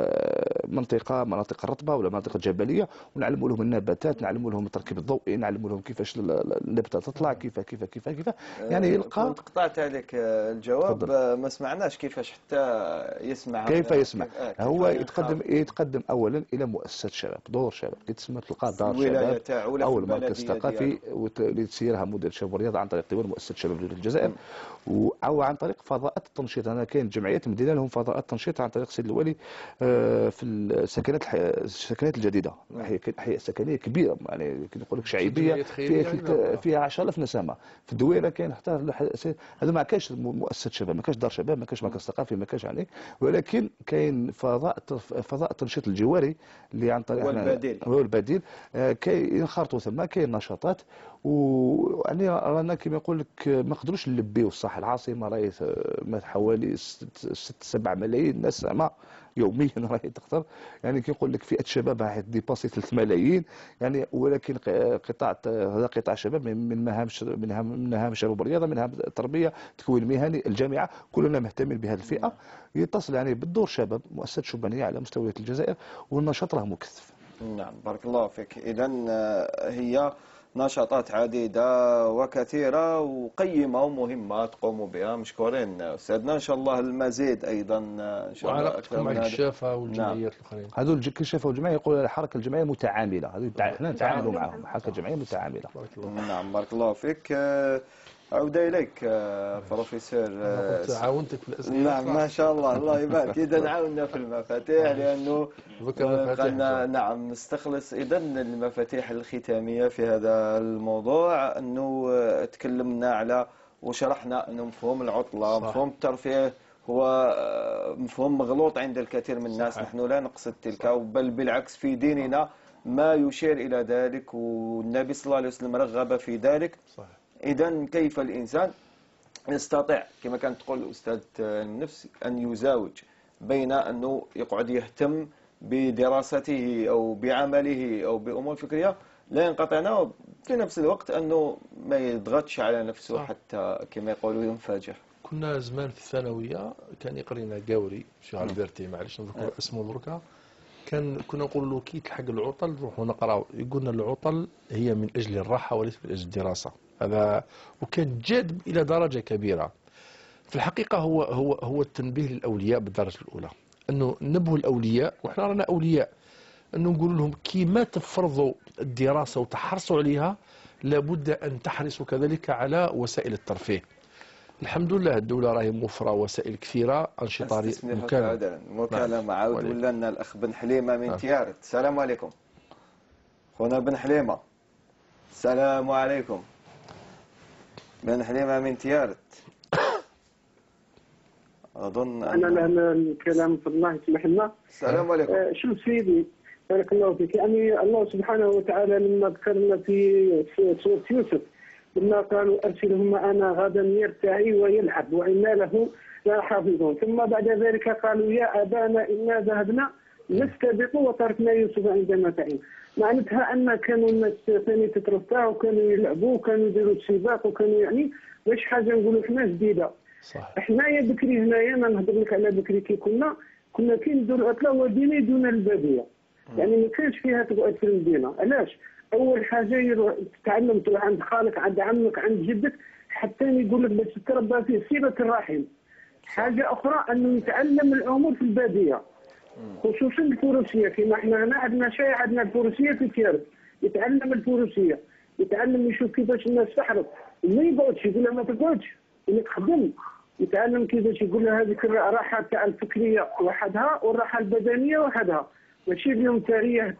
مناطق الرطبه ولا مناطق جبليه، ونعلموا لهم النباتات، نعلموا لهم التركيب الضوئي، نعلموا لهم كيفاش النبته تطلع، كيف كيف كيف كيف يعني يلقى. كنت قطعت عليك الجواب، ما سمعناش كيفاش حتى يسمع. كيف يسمع؟ هو يتقدم اولا الى مؤسسات الشباب، دور شباب، تسمى تلقى دار شباب او هو المركز الثقافي لتسييرها مدير الشباب والرياضه عن طريق ديوان مؤسسه شباب جنوب الجزائر، او عن طريق فضاءات التنشيط. انا كاين جمعيات مدينه لهم فضاءات تنشيط عن طريق سيد الوالي في السكنات الجديده، احياء سكنيه كبيره يعني نقول لك شعبيه فيها 10,000 نسمه. في الدويره كاين حتى هذا ما كاينش مؤسسه شباب، ما كاينش دار شباب، ما كاينش مركز ثقافي، ما كاينش يعني، ولكن كاين فضاء التنشيط الجواري اللي عن طريق هو البديل ينخرطوا ثم كاين نشاطات. ويعني رانا كما يقول لك ما نقدروش نلبيو الصح. العاصمه راهي حوالي 6-7 ملايين نسمه يوميا راهي تخطر، يعني كيقول لك فئه شباب راهي ديباسي 3 ملايين يعني. ولكن هذا قطاع شباب من مهام شباب الرياضه، من مهام التربيه، التكوين المهني، الجامعه، كلنا مهتمين بهذه الفئه. يتصل يعني بالدور شباب مؤسسات شبانيه على مستوى الجزائر، والنشاط راه مكثف. نعم بارك الله فيك. إذا هي نشاطات عديدة وكثيرة وقيمة ومهمة تقوموا بها. مشكورين أستاذنا، إن شاء الله المزيد أيضا إن شاء الله أكثر مع الكشافة والجمعيات الأخرين. هذول الكشافة والجمعية يقول الحركة الجمعية متعاملة، هذول احنا نتعاملوا معهم، الحركة الجمعية متعاملة. نعم بارك الله فيك. عودة إليك بروفيسور. عاونتك في الأسئلة. نعم ما شاء الله، الله يبارك. إذا عاوننا في المفاتيح لأنه نعم نستخلص إذا المفاتيح الختامية في هذا الموضوع. أنه تكلمنا على وشرحنا أنه مفهوم العطلة، مفهوم الترفيه هو مفهوم مغلوط عند الكثير من الناس. نحن لا نقصد تلك، بل بالعكس في ديننا ما يشير إلى ذلك، والنبي صلى الله عليه وسلم رغب في ذلك. إذا كيف الإنسان يستطيع كما كانت تقول الأستاذ النفس أن يزاوج بين أنه يقعد يهتم بدراسته أو بعمله أو بأمور فكرية لا ينقطعنا، في نفس الوقت أنه ما يضغطش على نفسه حتى كما يقولوا ينفجر. كنا زمان في الثانوية كان يقرينا قاوري شيخ البرتي، معليش نذكر اسمه دركا، كنا نقول له كي تلحق العطل نروحوا نقراو، يقولنا العطل هي من أجل الراحة وليس من أجل الدراسة. هذا وكان جاد إلى درجة كبيرة. في الحقيقة هو التنبيه للأولياء بالدرجة الأولى، أنه نبهوا الأولياء وإحنا رانا أولياء، أنه نقول لهم كيما تفرضوا الدراسة وتحرصوا عليها لابد أن تحرصوا كذلك على وسائل الترفيه. الحمد لله الدولة راهي موفرة وسائل كثيرة، أنشطة مكالمة. عاود ولا لنا الأخ بن حليمة من تيارت. السلام عليكم خونا بن حليمة. السلام عليكم بن حليمة من تيارت. أظن أنا الكلام في الله يسمح لنا. السلام عليكم. شوف سيدي بارك الله فيك، يعني الله سبحانه وتعالى لما ذكرنا في سورة يوسف لما قالوا أرسلهم معنا غدا يرتعي ويلعب وإنا له لحافظون، ثم بعد ذلك قالوا يا أبانا إنا ذهبنا نستبق وتركنا يوسف عند متاعنا. معناتها أن كانوا الناس ثاني تترفع وكانوا يلعبوا وكانوا يديروا السباق وكانوا يعني مش حاجة نقولوا حنا جديدة. حنايا بكري هنايا أنا نهضر لك على بكري كي كنا كي نديروا العطلة وديني دون البادية، يعني ما كانش فيها تقعد في المدينة. علاش؟ أول حاجة تتعلم تروح عند خالك عند عمك عند جدك حتى يقول لك باش تتربى فيه صلة الرحم. حاجة أخرى أنه يتعلم الأمور في البادية خصوصا الفروسية، كما احنا هنا عندنا شيء، عندنا الفروسية في كيرب، يتعلم الفروسية، يتعلم يشوف كيفاش الناس تحرق، ما يقعدش يقول لها ما تقعدش اللي تخدم، يتعلم كيفاش يقول لها هذيك الراحة تاع الفكرية وحدها والراحة البدنية وحدها، ماشي اليوم تاريخ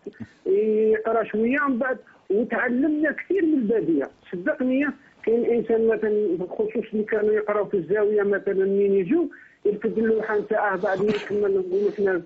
يقرا شوية من بعد. وتعلمنا كثير من البادية صدقني. كاين انسان مثلا بخصوص اللي كانوا يقراو في الزاوية مثلا منين يجوا يرفد اللوحه نتاعه بعد ما يكمل نقولوا حنا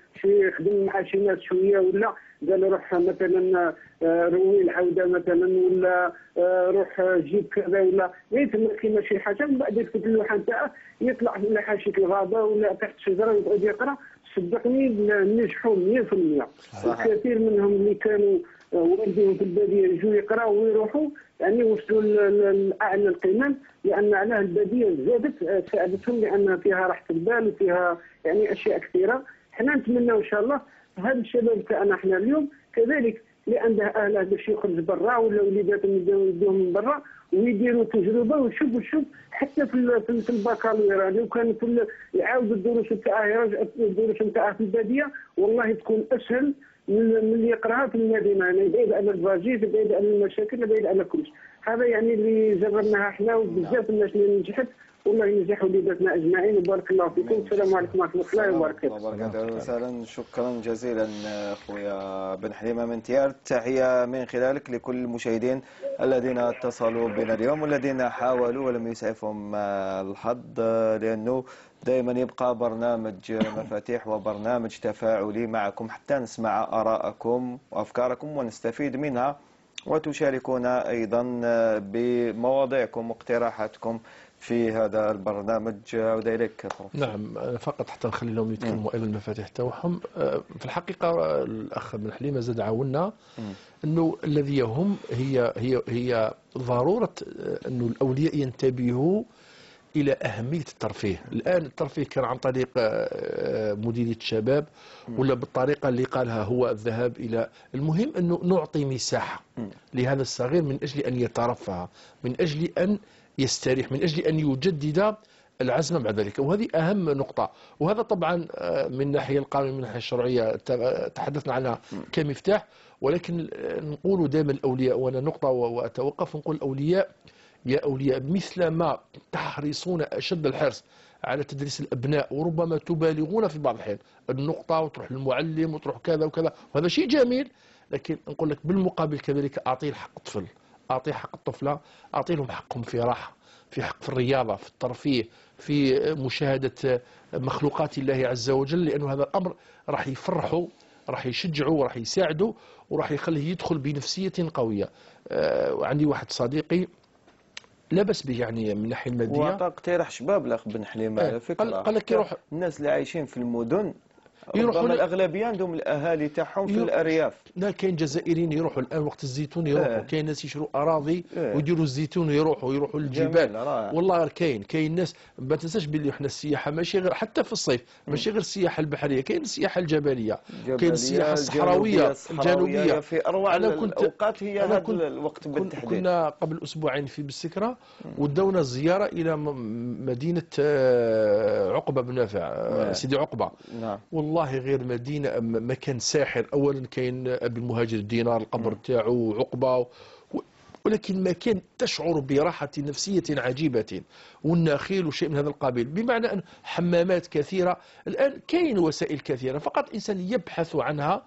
يخدم مع شي ناس شويه ولا قال روح مثلا روي العوده مثلا ولا روح جيب كذا ولا يتم كيما شي حاجه، من بعد يرفد اللوحه نتاعه يطلع في حاشيه الغابه ولا تحت شجره ويقعد يقرا. صدقني نجحوا 100%. الكثير منهم اللي كانوا والديهم في الباديه يجوا يقراوا ويروحوا يعني وصلوا لاعلى القمم، لان علاه الباديه زادت ساعدتهم لان فيها راحه البال وفيها يعني اشياء كثيره. حنا نتمنى ان شاء الله هذا الشباب تاعنا حنا اليوم كذلك اللي عنده اهله باش يخرج برا ولا وليداتهم يدوهم من برا ويديروا تجربه ويشوف حتى في البكالوريا لو كان يعاود الدروس تاعه يرجع الدروس تاعه في الباديه والله تكون اسهل من اللي يقراها في المدينه، يعني بعيد على الضجيج، بعيد على المشاكل، بعيد على كلش. هذا يعني اللي جربناها احنا وبزاف الناس اللي نجحت، والله ينجح وليداتنا اجمعين وبارك الله فيكم. السلام عليكم ورحمه الله وبركاته. وسهلا، شكرا جزيلا خويا بن حليمه من تيار. تحيه من خلالك لكل المشاهدين الذين اتصلوا بنا اليوم والذين حاولوا ولم يسعفهم الحظ، لانه دائما يبقى برنامج مفاتيح وبرنامج تفاعلي معكم حتى نسمع آراءكم وأفكاركم ونستفيد منها، وتشاركونا أيضا بمواضيعكم واقتراحاتكم في هذا البرنامج. عود إليك بروفيسور. نعم، فقط حتى نخلي لهم يتكلموا أيضا المفاتيح تاعهم. في الحقيقة الأخ بن حليمة زاد عاونا أنه الذي يهم هي ضرورة أنه الأولياء ينتبهوا إلى أهمية الترفيه. الآن الترفيه كان عن طريق مديرية الشباب ولا بالطريقة اللي قالها هو الذهاب إلى، المهم أنه نعطي مساحة لهذا الصغير من أجل أن يترفه، من أجل أن يستريح، من أجل أن يجدد العزم بعد ذلك، وهذه أهم نقطة. وهذا طبعا من الناحية القانونية، من الناحية الشرعية تحدثنا عنها كمفتاح، ولكن نقول دائما الأولياء، وأنا نقطة وأتوقف، نقول الأولياء يا أولياء مثل ما تحرصون أشد الحرص على تدريس الأبناء، وربما تبالغون في بعض الأحيان النقطة وتروح للمعلم وتروح كذا وكذا، وهذا شيء جميل، لكن نقول لك بالمقابل كذلك أعطيه حق الطفل، أعطيه حق الطفلة، أعطي لهم حقهم في راحة، في حق في الرياضة، في الترفيه، في مشاهدة مخلوقات الله عز وجل، لأنه هذا الأمر راح يفرحوا، راح يشجعوا، راح يساعدوا، وراح يخليه يدخل بنفسية قوية. عندي واحد صديقي لا بس به يعني من الناحيه الماديه، وعطى اقتراح شباب الاخ بن حليمه على فكره. قال لك يروح الناس اللي عايشين في المدن ربما الأغلبية عندهم الأهالي تاعهم في الأرياف. لا، كاين جزائريين يروحوا الآن وقت الزيتون يروحوا، كاين ناس يشروا أراضي ويديروا الزيتون ويروحوا للجبال. والله كاين ناس. ما تنساش باللي احنا السياحة ماشي غير حتى في الصيف، ماشي غير السياحة البحرية، كاين السياحة الجبلية، كاين السياحة الصحراوية الجنوبية. في أروع الأوقات هي هذا الوقت بالتحديد. كنا قبل أسبوعين في بالسكرة ودونا الزيارة إلى مدينة عقبة بن نافع، سيدي عقبة. نعم. والله غير مدينة، مكان ساحر. أولا كاين أبي المهاجر الدينار القبر تاعو عقبة، ولكن مكان تشعر براحة نفسية عجيبة، والنخيل وشيء من هذا القبيل، بمعنى أن حمامات كثيرة. الآن كاين وسائل كثيرة، فقط الإنسان يبحث عنها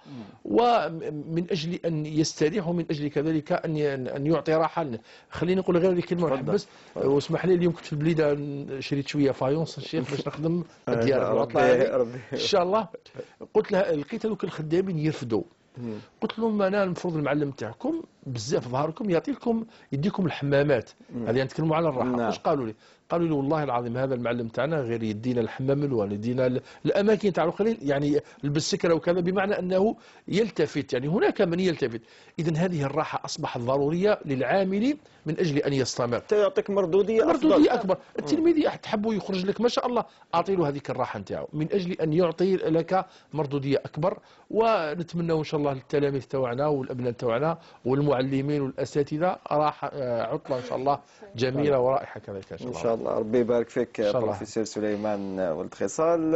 ومن أجل أن يستريح، ومن أجل كذلك أن يعطي راحة. خليني نقول غير كلمة واحدة بس، واسمح لي. اليوم كنت في البليدة شريت شوية فايونس الشيخ باش نخدم الديار العطلة إن شاء الله. قلت لها لقيت هذوك الخدامين يرفدوا، قلت لهم انا المفروض المعلم تاعكم بزاف ظهركم يديكم الحمامات هذه، نتكلموا على الراحه. واش قالوا لي؟ قالوا لي والله العظيم هذا المعلم تاعنا غير يدينا الحمام الوان، يدينا الاماكن تاع القليل، يعني بالسكره وكذا، بمعنى انه يلتفت، يعني هناك من يلتفت. اذا هذه الراحه اصبحت ضروريه للعامل من اجل ان يستمر، تعطيك مردوديه اكبر. التلميذ تحبه يخرج لك ما شاء الله، اعطي له هذيك الراحه نتاعو من اجل ان يعطي لك مردوديه اكبر. ونتمنى ان شاء الله للتلاميذ تاعنا والابناء تاعنا والمعلمين والاساتذه راحه عطله ان شاء الله جميله ورائحه كذلك ان شاء الله. ربي يبارك فيك بروفيسور سليمان ولد خصال.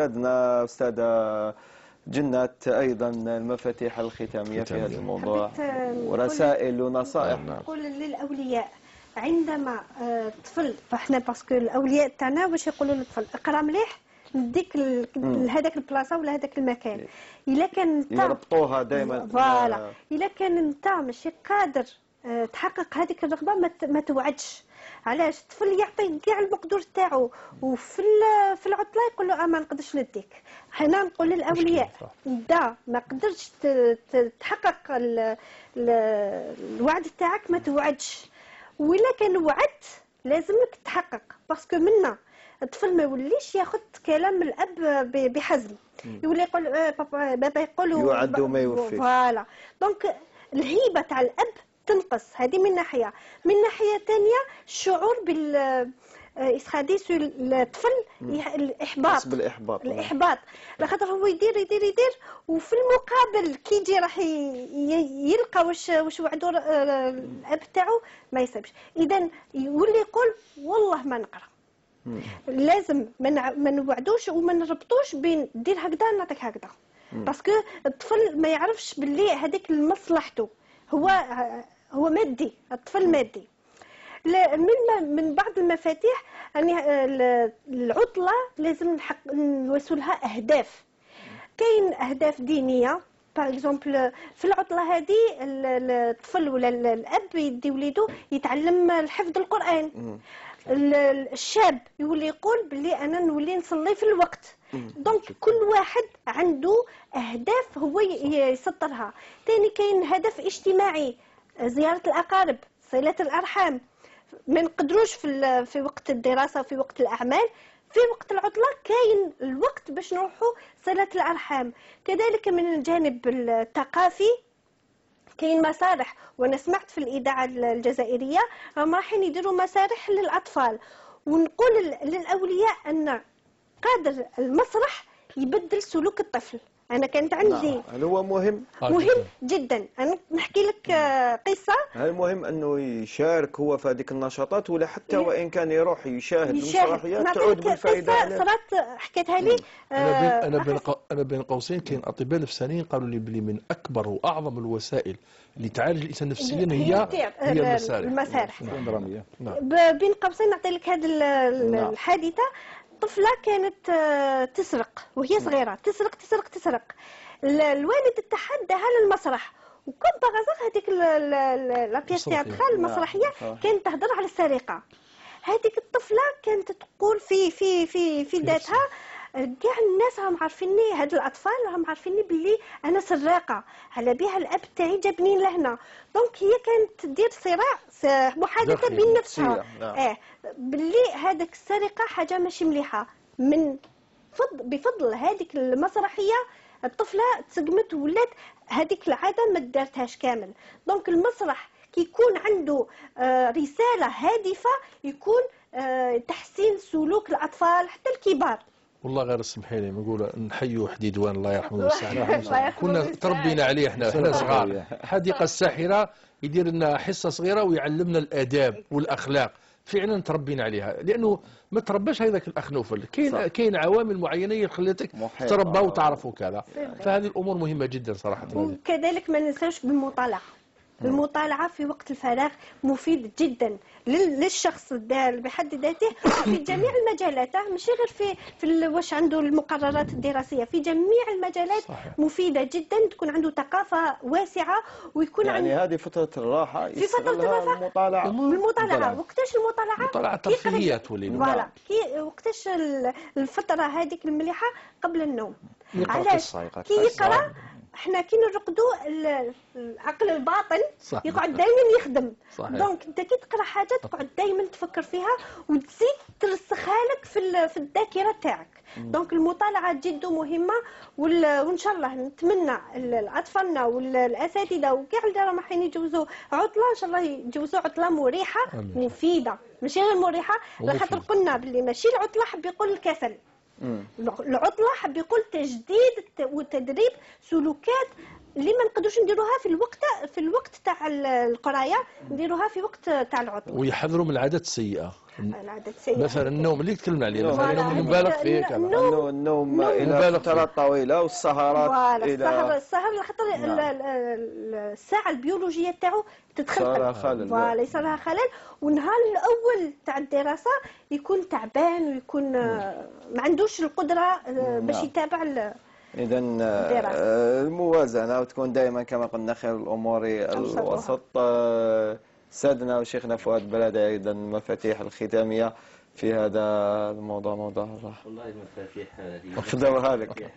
استاذه جنات، ايضا المفاتيح الختاميه في هذا الموضوع ورسائل ونصائح. نقول للاولياء عندما طفل، فاحنا باسكو الاولياء تاعنا واش يقولوا للطفل اقرا مليح نديك لهذاك البلاصه ولا هذاك المكان. الا كان انت يربطوها دائما، فوالا، الا كان انت ماشي قادر تحقق هذيك الرغبه ما توعدش. علاش؟ الطفل يعطي كاع المقدور تاعو، وفي العطله يقول له ما نقدرش نديك. حنا نقول للاولياء دا ما قدرتش تحقق الوعد تاعك ما توعدش، وإلا كان وعدت لازمك تحقق، باسكو منا الطفل ما يوليش ياخذ كلام الاب بحزم، يولي يقول بابا يقول يوعد وما يوفي. فوالا، دونك الهيبه تاع الاب تنقص. هذه من ناحيه. من ناحيه ثانيه الشعور بال يسخاديس الطفل الاحباط لخاطر هو يدير وفي المقابل كي يجي راح يلقى واش وعدو الاب تاعو ما يسبش. اذا يولي يقول والله ما نقرا. لازم ما نوعدوش وما نربطوش بين دير هكذا نعطيك هكذا. باسكو الطفل ما يعرفش باللي هذيك لمصلحته، هو مادي، الطفل مادي. من بعض المفاتيح يعني العطلة لازم نوصلها أهداف. كاين أهداف دينية باغ اكزومبل، في العطلة هذه الطفل ولا الأب يدي وليدو يتعلم الحفظ القرآن. الشاب يولي يقول بلي أنا نولي نصلي في الوقت. دونك كل واحد عنده أهداف هو يسطرها. تاني كاين هدف اجتماعي، زيارة الأقارب، صلة الأرحام. ما نقدروش في وقت الدراسة وفي وقت الأعمال، في وقت العطلة كاين الوقت باش نروحوا صلة الأرحام. كذلك من الجانب الثقافي كاين مسارح، وانا سمعت في الإذاعة الجزائرية راهم رايحين يديروا مسارح للأطفال. ونقول للأولياء أن قادر المسرح يبدل سلوك الطفل. أنا كانت عندي هل هو مهم جدا. أنا نحكي لك قصة. هل مهم أنه يشارك هو في هذيك النشاطات، ولا حتى وإن كان يروح يشاهد المسرحيات تعود بالفائدة؟ صارت حكيتها لي. أنا بين قوسين كاين أطباء نفسانيين قالوا لي بلي من أكبر وأعظم الوسائل اللي تعالج الإنسان نفسيا هي المسارح الدرامية. بين قوسين نعطي لك هذه الحادثة. طفلة كانت تسرق وهي صغيرة، تسرق. الوالد تاعها داها للمسرح، وكم بغزر هذيك لابيس تياترال المسرحية كانت تهضر على السرقة. هذيك الطفلة كانت تقول في ذاتها كاع الناس راهم عارفيني، هاد الاطفال راهم عارفيني باللي انا سراقه، على بها الاب تاعي جابني لهنا. دونك هي كانت تدير صراع، محادثه بين نفسها. باللي هذاك السرقه حاجه ماشي مليحه. بفضل هذيك المسرحيه الطفله تسقمت ولات هذيك العاده ما دارتهاش كامل. دونك المسرح كي يكون عنده رساله هادفه يكون تحسين سلوك الاطفال حتى الكبار. والله غير اسمحي لي نقول نحيوا حديدوان الله يرحمه ويسعده، كنا تربينا عليه احنا صغار. حديقه الساحره يدير لنا حصه صغيره ويعلمنا الاداب والاخلاق، فعلا تربينا عليها لانه ما ترباش هذاك الاخ نوفل. كاين عوامل معينه خلتك تربى وتعرفوا كذا، فهذه الامور مهمه جدا صراحه. وكذلك ما ننساوش بالمطالعه. المطالعة في وقت الفراغ مفيد جدا للشخص بحد ذاته في جميع المجالات، ماشي غير في واش عنده المقررات الدراسية، في جميع المجالات مفيدة جدا. تكون عنده ثقافة واسعة ويكون يعني هذه فترة الراحة في فترة الراحة المطالعة. وقتاش المطالعة ترفيهية تولي وقتاش الفترة هذيك المليحة قبل النوم. علاش كي يقرأ احنا كي نرقدوا العقل الباطن يقعد دائما يخدم. دونك انت كي تقرا حاجه تقعد دائما تفكر فيها وتزيد ترسخها لك في الذاكره تاعك. دونك المطالعه جد مهمه، وان شاء الله نتمنى الاطفالنا والاساتذه وكاع اللي راهم رايحين يجوزوا عطله ان شاء الله يجوزوا عطله مريحه مفيده، ماشي غير مريحه. لخاطر قلنا باللي ماشي العطله حب يقول الكسل، العطله حب يقول تجديد وتدريب سلوكات اللي ما نقدروش نديروها في الوقت تاع القرايه، نديروها في وقت تاع العطله. ويحذروا من العادات السيئه. العادات السيئه مثلا النوم اللي تكلمنا عليه، مثلا النوم مبالغ فيه كذا، النوم الى فترات طويله والسهرات السهر لخاطر الساعه البيولوجيه تاعو تتخلل، فوالا يصير لها خلل. والنهار الاول تاع الدراسه يكون تعبان ويكون ما عندوش القدره باش يتابع. إذا الموازنة وتكون دائما كما قلنا خير الأمور الوسط. سادنا وشيخنا فؤاد بلادي أيضا المفاتيح الختامية في هذا الموضوع، موضوع الراحة. والله المفاتيح خدمها لك.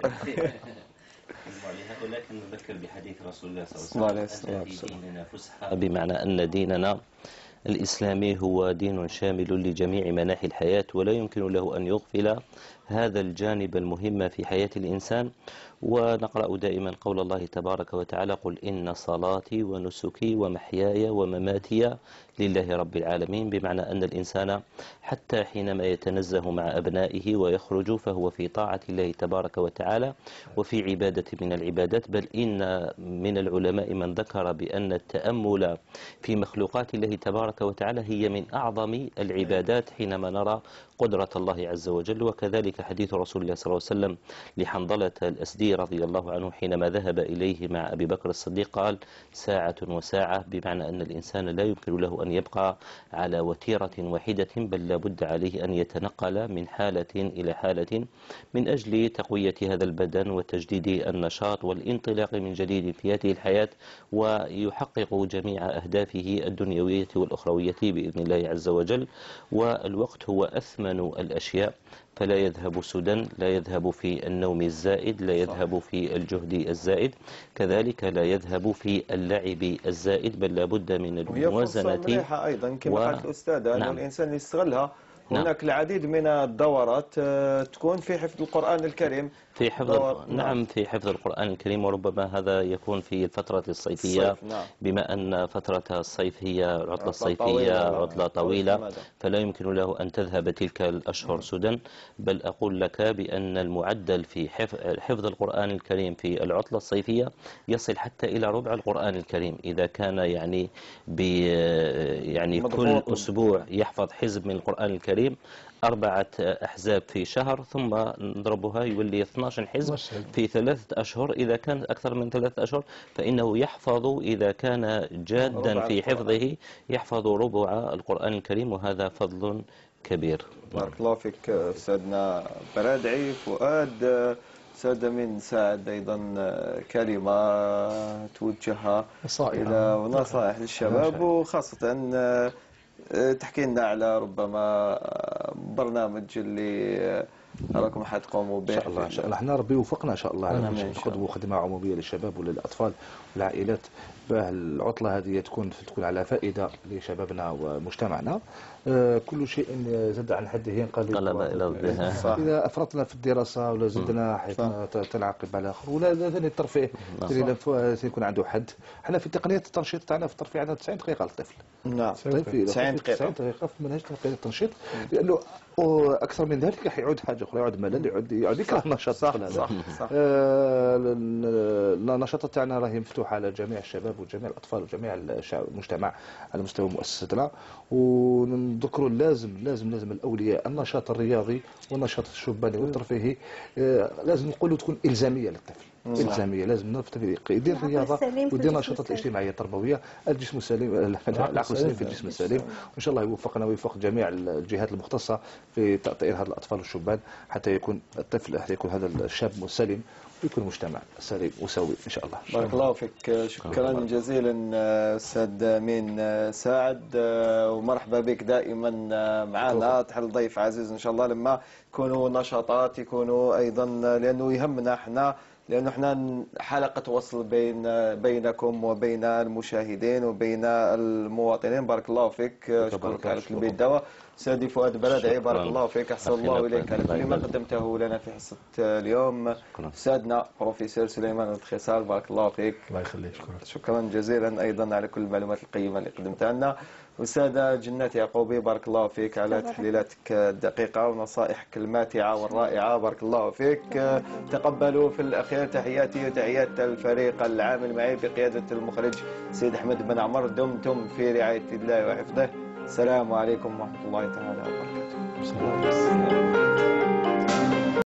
ولكن نذكر بحديث رسول الله صلى الله عليه وسلم أن في ديننا فسحة، بمعنى أن ديننا الإسلامي هو دين شامل لجميع مناحي الحياة، ولا يمكن له أن يغفل هذا الجانب المهم في حياة الإنسان. ونقرأ دائما قول الله تبارك وتعالى: قل إن صلاتي ونسكي ومحياي ومماتي لله رب العالمين، بمعنى أن الإنسان حتى حينما يتنزه مع أبنائه ويخرج فهو في طاعة الله تبارك وتعالى وفي عبادة من العبادات. بل إن من العلماء من ذكر بأن التأمل في مخلوقات الله تبارك وتعالى هي من أعظم العبادات، حينما نرى قدرة الله عز وجل. وكذلك حديث رسول الله صلى الله عليه وسلم لحنظلة الأسدي رضي الله عنه حينما ذهب إليه مع أبي بكر الصديق قال: ساعة وساعة، بمعنى أن الإنسان لا يمكن له أن يبقى على وتيرة واحدة، بل لا بد عليه أن يتنقل من حالة إلى حالة من أجل تقوية هذا البدن وتجديد النشاط والانطلاق من جديد في هذه الحياة، ويحقق جميع أهدافه الدنيوية والأخروية بإذن الله عز وجل. والوقت هو أثمن الأشياء، فلا يذهب سدى، لا يذهب في النوم الزائد، لا يذهب في الجهد الزائد، كذلك لا يذهب في اللعب الزائد، بل لا بد من الموازنة. وهي فرصة مليحة أيضا كما قالت الأستاذة أن الإنسان يستغلها. هناك العديد من الدورات تكون في حفظ القرآن الكريم، في حفظ نعم في حفظ القرآن الكريم، وربما هذا يكون في الفترة الصيفية. بما أن فترة الصيف هي العطلة الصيفية عطلة طويلة، فلا يمكن له أن تذهب تلك الأشهر سدى، بل أقول لك بأن المعدل في حفظ القرآن الكريم في العطلة الصيفية يصل حتى إلى ربع القرآن الكريم، إذا كان يعني كل أسبوع يحفظ حزب من القرآن الكريم 4 أحزاب في شهر، ثم نضربها يولي 12 حزب في 3 أشهر. إذا كان أكثر من 3 أشهر فإنه يحفظ، إذا كان جادا في حفظه يحفظ ربع القرآن الكريم، وهذا فضل كبير. بارك الله فيك أستاذنا برادعي. فؤاد، أستاذ من سعد أيضا كلمة توجهها إلى نصائح للشباب، وخاصة تحكي لنا على ربما برنامج اللي راكم حتقوموا به. ان شاء الله ان شاء الله احنا ربي يوفقنا ان شاء الله على نقدموا خدمه عموميه للشباب وللاطفال والعائلات، باه العطله هذه تكون على فائده لشبابنا ومجتمعنا. كل شيء زاد عن حده ينقلب الى ضدها. اذا افرطنا في الدراسه ولا زدنا حيث تنعقب على اخر، ولا ثاني الترفيه يكون عنده حد. احنا في تقنيه التنشيط تاعنا في الترفيه عندنا 90 دقيقه للطفل. نعم 90 دقيقه في منهج تقنيه التنشيط، لانه اكثر من ذلك يعود حاجه اخرى، يعود ملل، يعود يكره النشاط. صح. النشاطات تاعنا راهي مفتوحه على جميع الشباب وجميع الاطفال وجميع المجتمع على مستوى مؤسستنا. ونذكروا لازم الاولياء النشاط الرياضي والنشاط الشباني والترفيهي لازم نقولوا تكون الزاميه للطفل. الزاميه، لازم يدير الرياضه ويدير النشاطات الاجتماعيه التربويه. الجسم السليم، العقل السليم في الجسم السليم. وان شاء الله يوفقنا ويوفق جميع الجهات المختصه في تأطير هذا الاطفال والشبان حتى يكون هذا الشاب سليم ويكون مجتمع سليم وسوي ان شاء الله. بارك الله فيك، شكرا جزيلا استاذ امين سعد، ومرحبا بك دائما معنا تحل ضيف عزيز ان شاء الله لما يكونوا نشاطات يكونوا ايضا، لانه يهمنا احنا، لأنه احنا حلقة وصل بينكم وبين المشاهدين وبين المواطنين. بارك الله فيك، أشكرك على كل الدواء. سيدي فؤاد برادعي، بارك الله فيك، أحسن الله إليك على كل ما قدمته لنا في حصة اليوم. أستاذنا بروفيسور سليمان الخصال، بارك الله فيك. الله يخليك، شكرا جزيلا أيضا على كل المعلومات القيمة اللي قدمتها لنا. أستاذة جنات يعقوبي، بارك الله فيك على تحليلاتك الدقيقة ونصائحك الماتعة والرائعة، بارك الله فيك. تقبلوا في الأخير تحياتي وتحيات الفريق العامل معي بقيادة المخرج سيد أحمد بن عمر. دمتم في رعاية الله وحفظه. السلام عليكم ورحمة الله تعالى وبركاته.